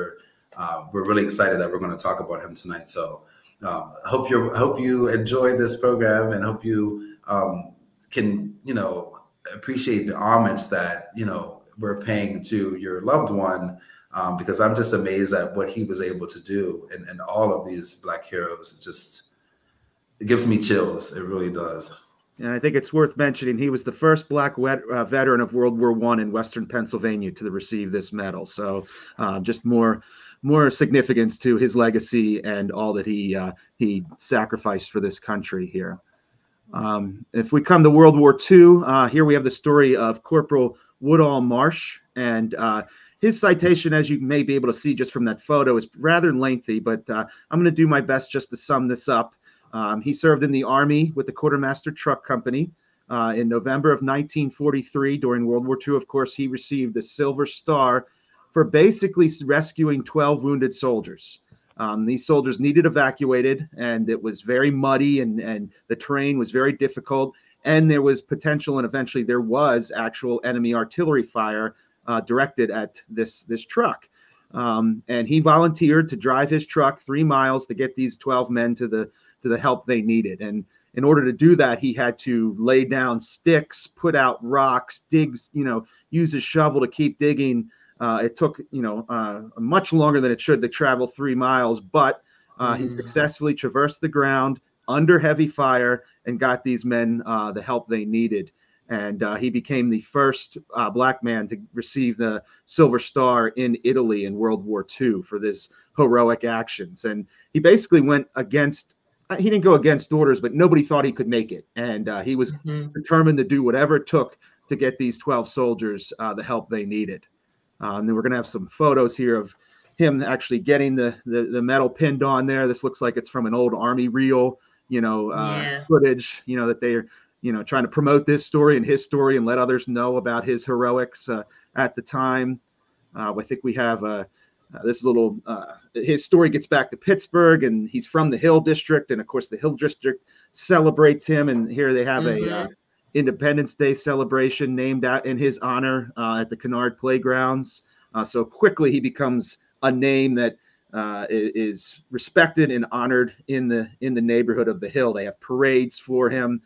we're really excited that we're going to talk about him tonight. So hope you enjoy this program, and hope you can, appreciate the homage that, we're paying to your loved one, because I'm just amazed at what he was able to do, and all of these Black heroes. It gives me chills. It really does. And I think it's worth mentioning he was the first Black veteran of World War I in Western Pennsylvania to receive this medal. So just more significance to his legacy and all that he sacrificed for this country here. If we come to World War II, here we have the story of Corporal Woodall Marsh, and his citation, as you may be able to see just from that photo, is rather lengthy, but I'm going to do my best just to sum this up. He served in the Army with the Quartermaster Truck Company. In November of 1943, during World War II, of course, he received the Silver Star for basically rescuing 12 wounded soldiers. These soldiers needed evacuated, and it was very muddy, and the terrain was very difficult, and there was potential, and eventually there was actual enemy artillery fire directed at this truck. And he volunteered to drive his truck 3 miles to get these 12 men to the help they needed. And in order to do that, he had to lay down sticks, put out rocks, dig, use his shovel to keep digging. It took, much longer than it should to travel 3 miles, but he successfully traversed the ground under heavy fire and got these men the help they needed. And he became the first Black man to receive the Silver Star in Italy in World War II for this heroic actions. And he basically went against, he didn't go against orders, but nobody thought he could make it. And he was determined to do whatever it took to get these 12 soldiers the help they needed. And then we're going to have some photos here of him actually getting the medal pinned on there. This looks like it's from an old Army reel, footage, that they're, trying to promote this story and his story and let others know about his heroics at the time. I think we have this little, his story gets back to Pittsburgh, and he's from the Hill District. And of course, the Hill District celebrates him. And here they have a Independence Day celebration named out in his honor at the Kennard Playgrounds. So quickly he becomes a name that is respected and honored in the neighborhood of the Hill. They have parades for him.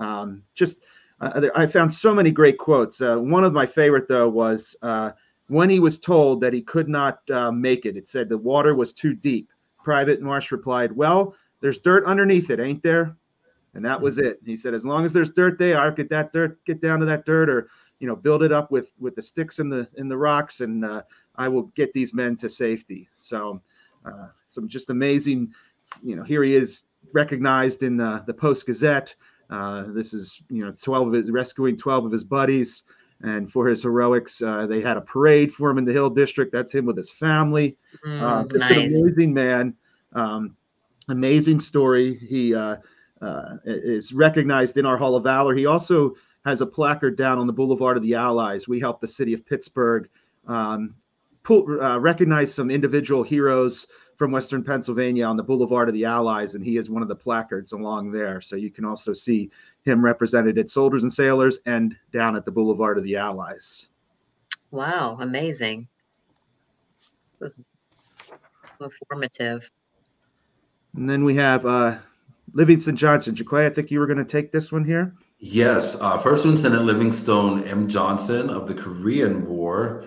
I found so many great quotes. One of my favorite, though, was when he was told that he could not make it. It said the water was too deep. Private Marsh replied, "Well, there's dirt underneath it, ain't there?" And that was it. He said, as long as there's dirt there, get down to that dirt, or build it up with the sticks and the rocks, and I will get these men to safety. So some just amazing, here he is recognized in the Post-Gazette. This is, 12 of his, rescuing 12 of his buddies, and for his heroics, they had a parade for him in the Hill District. That's him with his family. Just nice. An amazing man. Amazing story. He is recognized in our Hall of Valor. He also has a placard down on the Boulevard of the Allies. We helped the city of Pittsburgh recognize some individual heroes from Western Pennsylvania on the Boulevard of the Allies, and he is one of the placards along there. So you can also see him represented at Soldiers and Sailors and down at the Boulevard of the Allies. Wow, amazing. This is informative. And then we have Livingston Johnson. Jaquay, I think you were going to take this one here. Yes, First Lieutenant Livingston M. Johnson of the Korean War.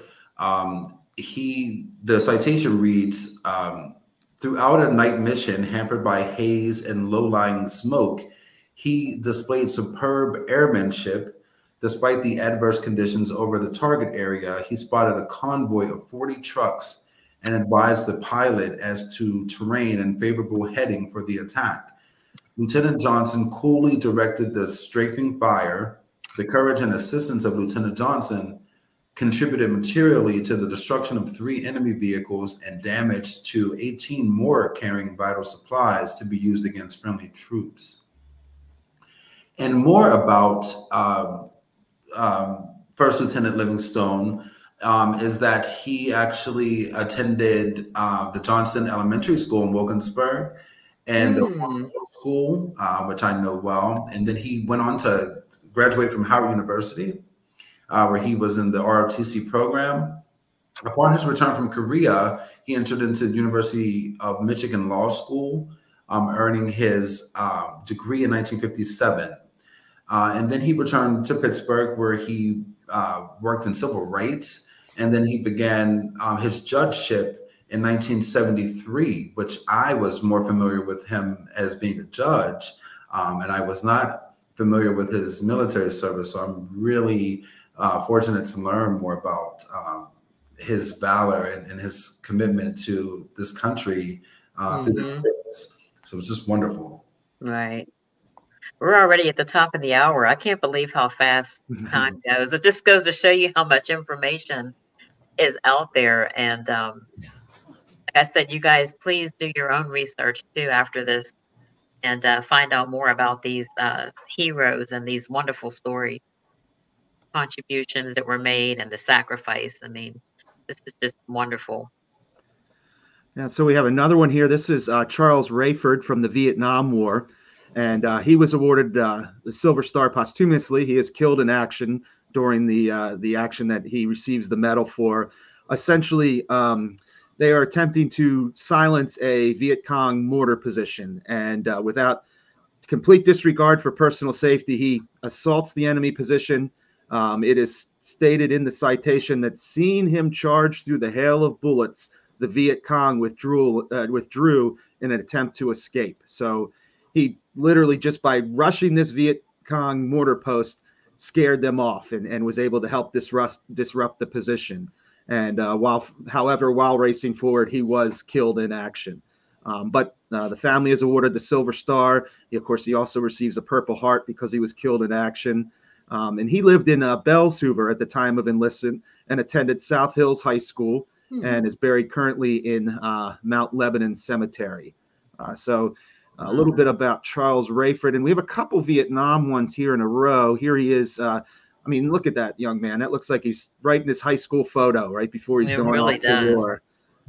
The citation reads, throughout a night mission hampered by haze and low-lying smoke, he displayed superb airmanship. Despite the adverse conditions over the target area, he spotted a convoy of 40 trucks and advised the pilot as to terrain and favorable heading for the attack. Lieutenant Johnson coolly directed the strafing fire. The courage and assistance of Lieutenant Johnson contributed materially to the destruction of 3 enemy vehicles and damage to 18 more carrying vital supplies to be used against friendly troops. And more about First Lieutenant Livingston is that he actually attended the Johnson Elementary School in Wilkinsburg and the school, which I know well. And then he went on to graduate from Howard University, where he was in the ROTC program. Upon his return from Korea, he entered into the University of Michigan Law School, earning his degree in 1957. And then he returned to Pittsburgh, where he worked in civil rights. And then he began his judgeship in 1973, which I was more familiar with him as being a judge. And I was not familiar with his military service. So I'm really fortunate to learn more about his valor and his commitment to this country through this space. So it's just wonderful. Right. We're already at the top of the hour. I can't believe how fast time goes. It just goes to show you how much information is out there. And like I said, you guys, please do your own research too after this and find out more about these heroes and these wonderful story contributions that were made and the sacrifice. I mean, this is just wonderful. Yeah, so we have another one here. This is Charles Rayford from the Vietnam War. And he was awarded the Silver Star posthumously. He is killed in action during the action that he receives the medal for. Essentially, they are attempting to silence a Viet Cong mortar position. And without complete disregard for personal safety, he assaults the enemy position. It is stated in the citation that seeing him charge through the hail of bullets, the Viet Cong withdrew in an attempt to escape. So he literally, just by rushing this Viet Cong mortar post, scared them off and was able to help disrupt the position. And however, while racing forward, he was killed in action. But the family is awarded the Silver Star. Of course, he also receives a Purple Heart because he was killed in action. And he lived in Bells Hoover at the time of enlistment and attended South Hills High School and is buried currently in Mount Lebanon Cemetery. So a little bit about Charles Rayford. And we have a couple Vietnam ones here in a row. Here he is. I mean, look at that young man. That looks like he's right in his high school photo, right before he's going off to war.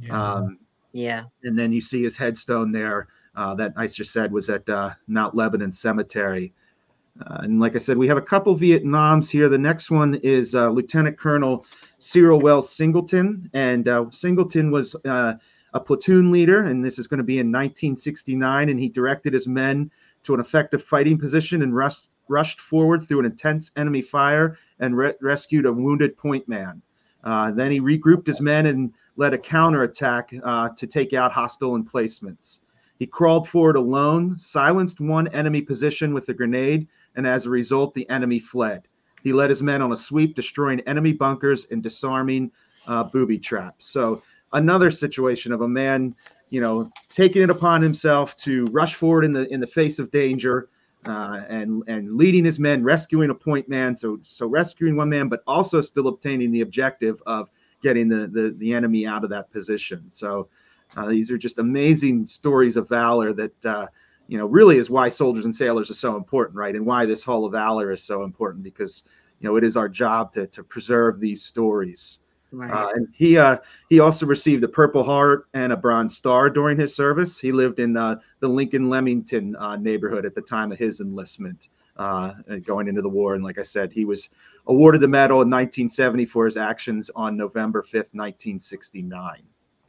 Yeah. And then you see his headstone there that I just said was at Mount Lebanon Cemetery. And like I said, we have a couple Vietnams here. The next one is Lieutenant Colonel Cyril Wells Singleton. And Singleton was a platoon leader, and this is going to be in 1969. And he directed his men to an effective fighting position and rushed forward through an intense enemy fire and rescued a wounded point man. Then he regrouped his men and led a counterattack to take out hostile emplacements. He crawled forward alone, silenced one enemy position with a grenade, and as a result, the enemy fled. He led his men on a sweep, destroying enemy bunkers and disarming booby traps. So another situation of a man, taking it upon himself to rush forward in the face of danger, and leading his men, rescuing a point man. So rescuing one man, but also still obtaining the objective of getting the enemy out of that position. So these are just amazing stories of valor that, really is why Soldiers and Sailors are so important, right? And why this Hall of Valor is so important, because, it is our job to preserve these stories. Right. And he also received a Purple Heart and a Bronze Star during his service. He lived in the Lincoln Leamington neighborhood at the time of his enlistment, going into the war. And like I said, he was awarded the medal in 1970 for his actions on November 5th, 1969.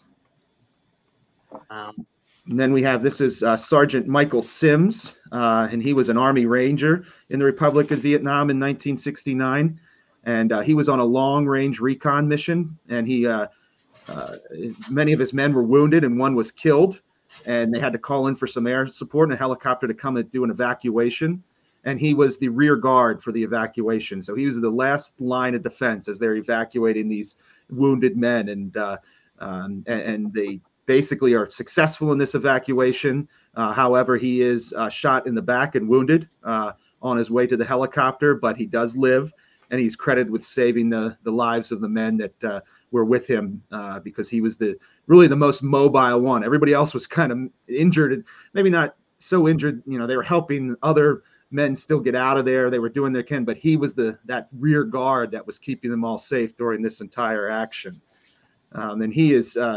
And then we have, this is Sergeant Michael Sims, and he was an Army Ranger in the Republic of Vietnam in 1969. And he was on a long-range recon mission, and many of his men were wounded, and one was killed. And they had to call in for some air support and a helicopter to come and do an evacuation. And he was the rear guard for the evacuation. So he was the last line of defense as they're evacuating these wounded men. And they basically are successful in this evacuation. However, he is shot in the back and wounded on his way to the helicopter, but he does live. And he's credited with saving the lives of the men that were with him because he was really the most mobile one. Everybody else was kind of injured, and maybe not so injured. They were helping other men still get out of there. They were doing their can, but he was that rear guard that was keeping them all safe during this entire action. And he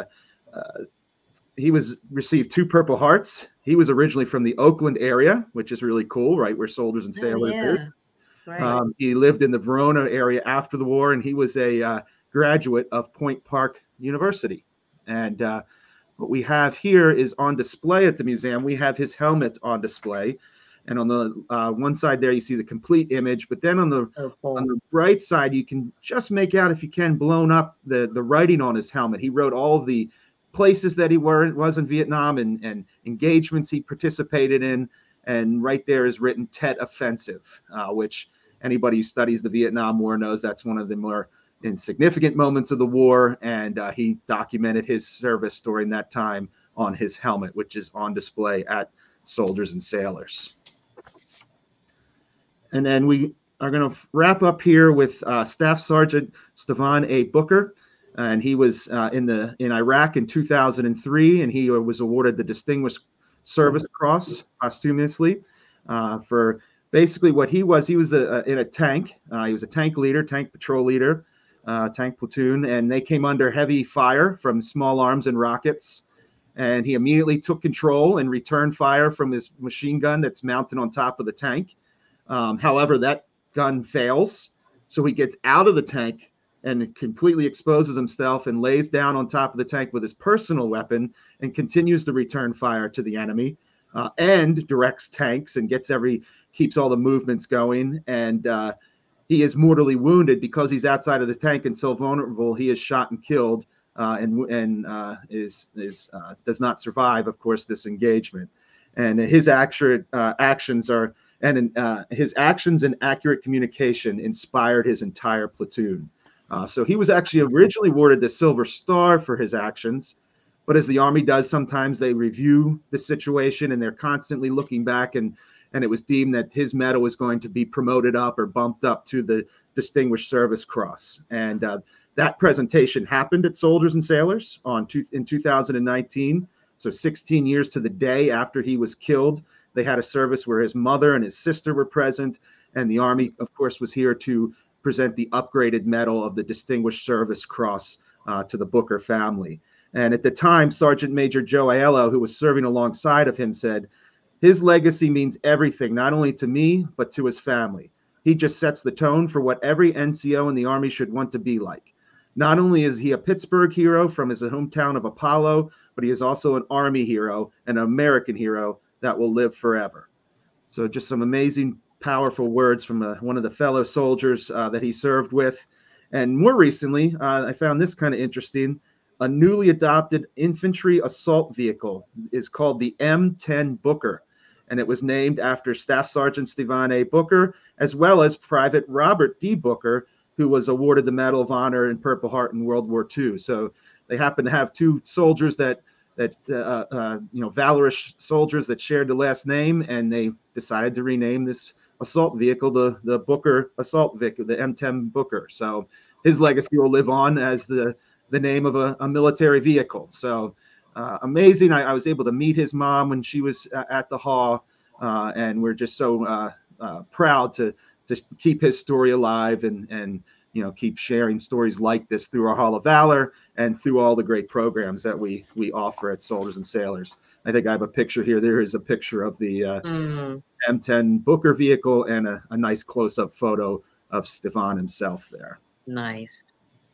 received 2 Purple Hearts. He was originally from the Oakland area, which is really cool, right, where Soldiers and Sailors is. Right. He lived in the Verona area after the war, and he was a graduate of Point Park University. And what we have here is on display at the museum. We have his helmet on display. And on the one side there, you see the complete image. But then on the right side, you can just make out, if you can, blown up the writing on his helmet. He wrote all of the places that he was in Vietnam and engagements he participated in. And right there is written Tet Offensive, which anybody who studies the Vietnam War knows that's one of the more insignificant moments of the war. And he documented his service during that time on his helmet, which is on display at Soldiers and Sailors. And then we are going to wrap up here with Staff Sergeant Stefan A. Booker. And he was in Iraq in 2003, and he was awarded the Distinguished Service Cross posthumously for basically what he was. He was in a tank. He was a tank leader, tank patrol leader, tank platoon, and they came under heavy fire from small arms and rockets. And he immediately took control and returned fire from his machine gun that's mounted on top of the tank. However, that gun fails, so he gets out of the tank and completely exposes himself and lays down on top of the tank with his personal weapon and continues to return fire to the enemy and directs tanks and keeps all the movements going. And he is mortally wounded because he's outside of the tank and so vulnerable. He is shot and killed and does not survive, of course, this engagement. And his actions and accurate communication inspired his entire platoon. So he was actually originally awarded the Silver Star for his actions, but as the Army does, sometimes they review the situation and they're constantly looking back, and it was deemed that his medal was going to be promoted up or bumped up to the Distinguished Service Cross. And that presentation happened at Soldiers and Sailors in 2019. So 16 years to the day after he was killed, they had a service where his mother and his sister were present, and the Army, of course, was here to present the upgraded medal of the Distinguished Service Cross to the Booker family. And at the time, Sergeant Major Joe Aiello, who was serving alongside of him, said, "His legacy means everything, not only to me, but to his family. He just sets the tone for what every NCO in the Army should want to be like. Not only is he a Pittsburgh hero from his hometown of Apollo, but he is also an Army hero, an American hero that will live forever." So just some amazing, powerful words from one of the fellow soldiers that he served with. And more recently, I found this kind of interesting. A newly adopted infantry assault vehicle is called the M10 Booker, and it was named after Staff Sergeant Stefan A. Booker, as well as Private Robert D. Booker, who was awarded the Medal of Honor and Purple Heart in World War II. So they happen to have two soldiers that valorous soldiers that shared the last name, and they decided to rename this assault vehicle the Booker assault vehicle, the M10 Booker. So his legacy will live on as the name of a military vehicle. So amazing. I was able to meet his mom when she was at the hall, and we're just so proud to keep his story alive and keep sharing stories like this through our Hall of Valor and through all the great programs that we offer at Soldiers and Sailors. I think I have a picture here. There is a picture of the M10 Booker vehicle and a nice close-up photo of Stefan himself there. Nice.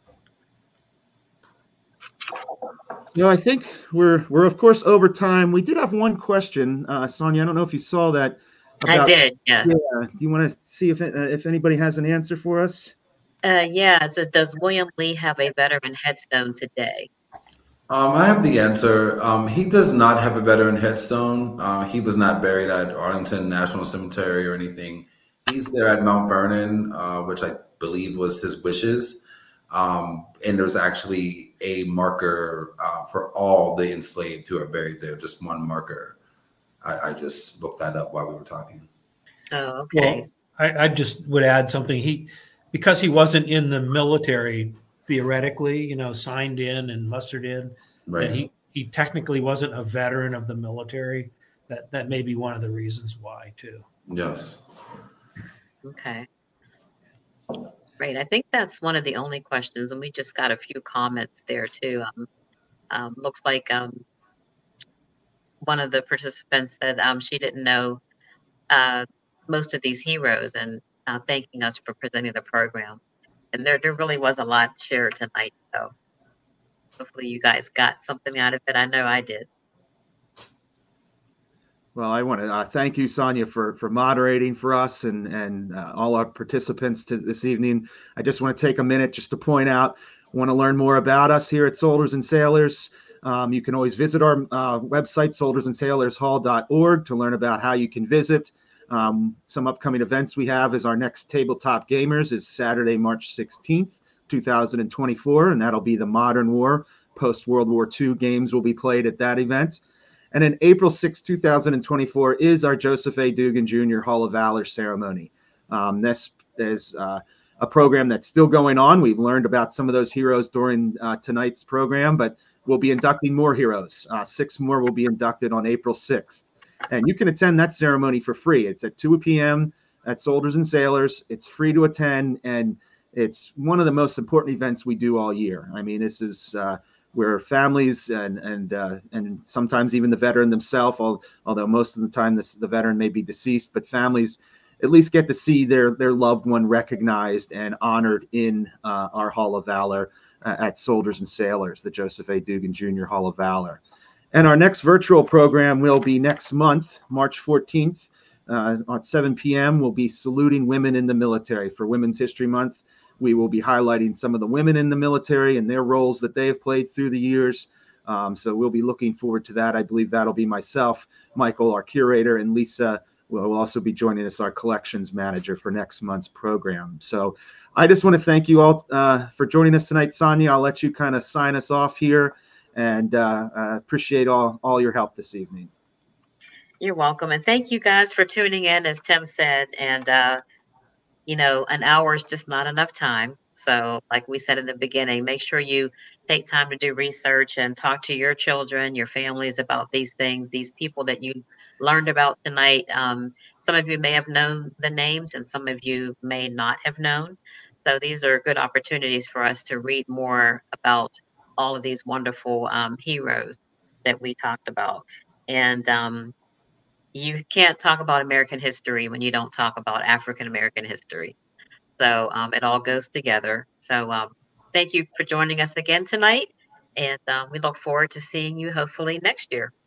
I think we're of course over time. We did have one question, Sonya. I don't know if you saw that. I did. Yeah. Do you want to see if anybody has an answer for us? Yeah. It says, does William Lee have a veteran headstone today? I have the answer. He does not have a veteran headstone. He was not buried at Arlington National Cemetery or anything. He's there at Mount Vernon, which I believe was his wishes. And there's actually a marker for all the enslaved who are buried there, just one marker. I just looked that up while we were talking. Oh, okay. Well, I just would add something. Because he wasn't in the military, theoretically, signed in and mustered in, right. And he technically wasn't a veteran of the military. That may be one of the reasons why too. Yes. Okay. Great. I think that's one of the only questions, and we just got a few comments there too. Looks like one of the participants said she didn't know most of these heroes, and thanking us for presenting the program. And there really was a lot shared tonight. So hopefully you guys got something out of it. I know I did. Well, I want to thank you, Sonya, for moderating for us and all our participants to this evening. I just want to take a minute just to point out, want to learn more about us here at Soldiers and Sailors. You can always visit our website, soldiersandsailorshall.org, to learn about how you can visit. Some upcoming events we have is our next Tabletop Gamers is Saturday, March 16th, 2024, and that'll be the Modern War, post-World War II games will be played at that event. And then April 6, 2024 is our Joseph A. Dugan Jr. Hall of Valor ceremony. This is a program that's still going on. We've learned about some of those heroes during tonight's program, but we'll be inducting more heroes. 6 more will be inducted on April 6th. And you can attend that ceremony for free. It's at 2 p.m. at Soldiers and Sailors. It's free to attend, and it's one of the most important events we do all year. I mean, this is where families and sometimes even the veteran themselves, although most of the time the veteran may be deceased, but families at least get to see their loved one recognized and honored in our Hall of Valor at Soldiers and Sailors, the Joseph A. Dugan Jr. Hall of Valor. And our next virtual program will be next month, March 14th, at 7 p.m. We'll be saluting women in the military for Women's History Month. We will be highlighting some of the women in the military and their roles that they have played through the years. So we'll be looking forward to that. I believe that'll be myself, Michael, our curator, and Lisa will also be joining us, our collections manager, for next month's program. So I just want to thank you all for joining us tonight. Sonya, I'll let you kind of sign us off here, and appreciate all your help this evening. You're welcome. And thank you guys for tuning in, as Tim said. And you know, an hour is just not enough time. So like we said in the beginning, make sure you take time to do research and talk to your children, your families about these things, these people that you learned about tonight. Some of you may have known the names and some of you may not have known. So these are good opportunities for us to read more about all of these wonderful heroes that we talked about. And you can't talk about American history when you don't talk about African American history. So it all goes together. So thank you for joining us again tonight. And we look forward to seeing you hopefully next year.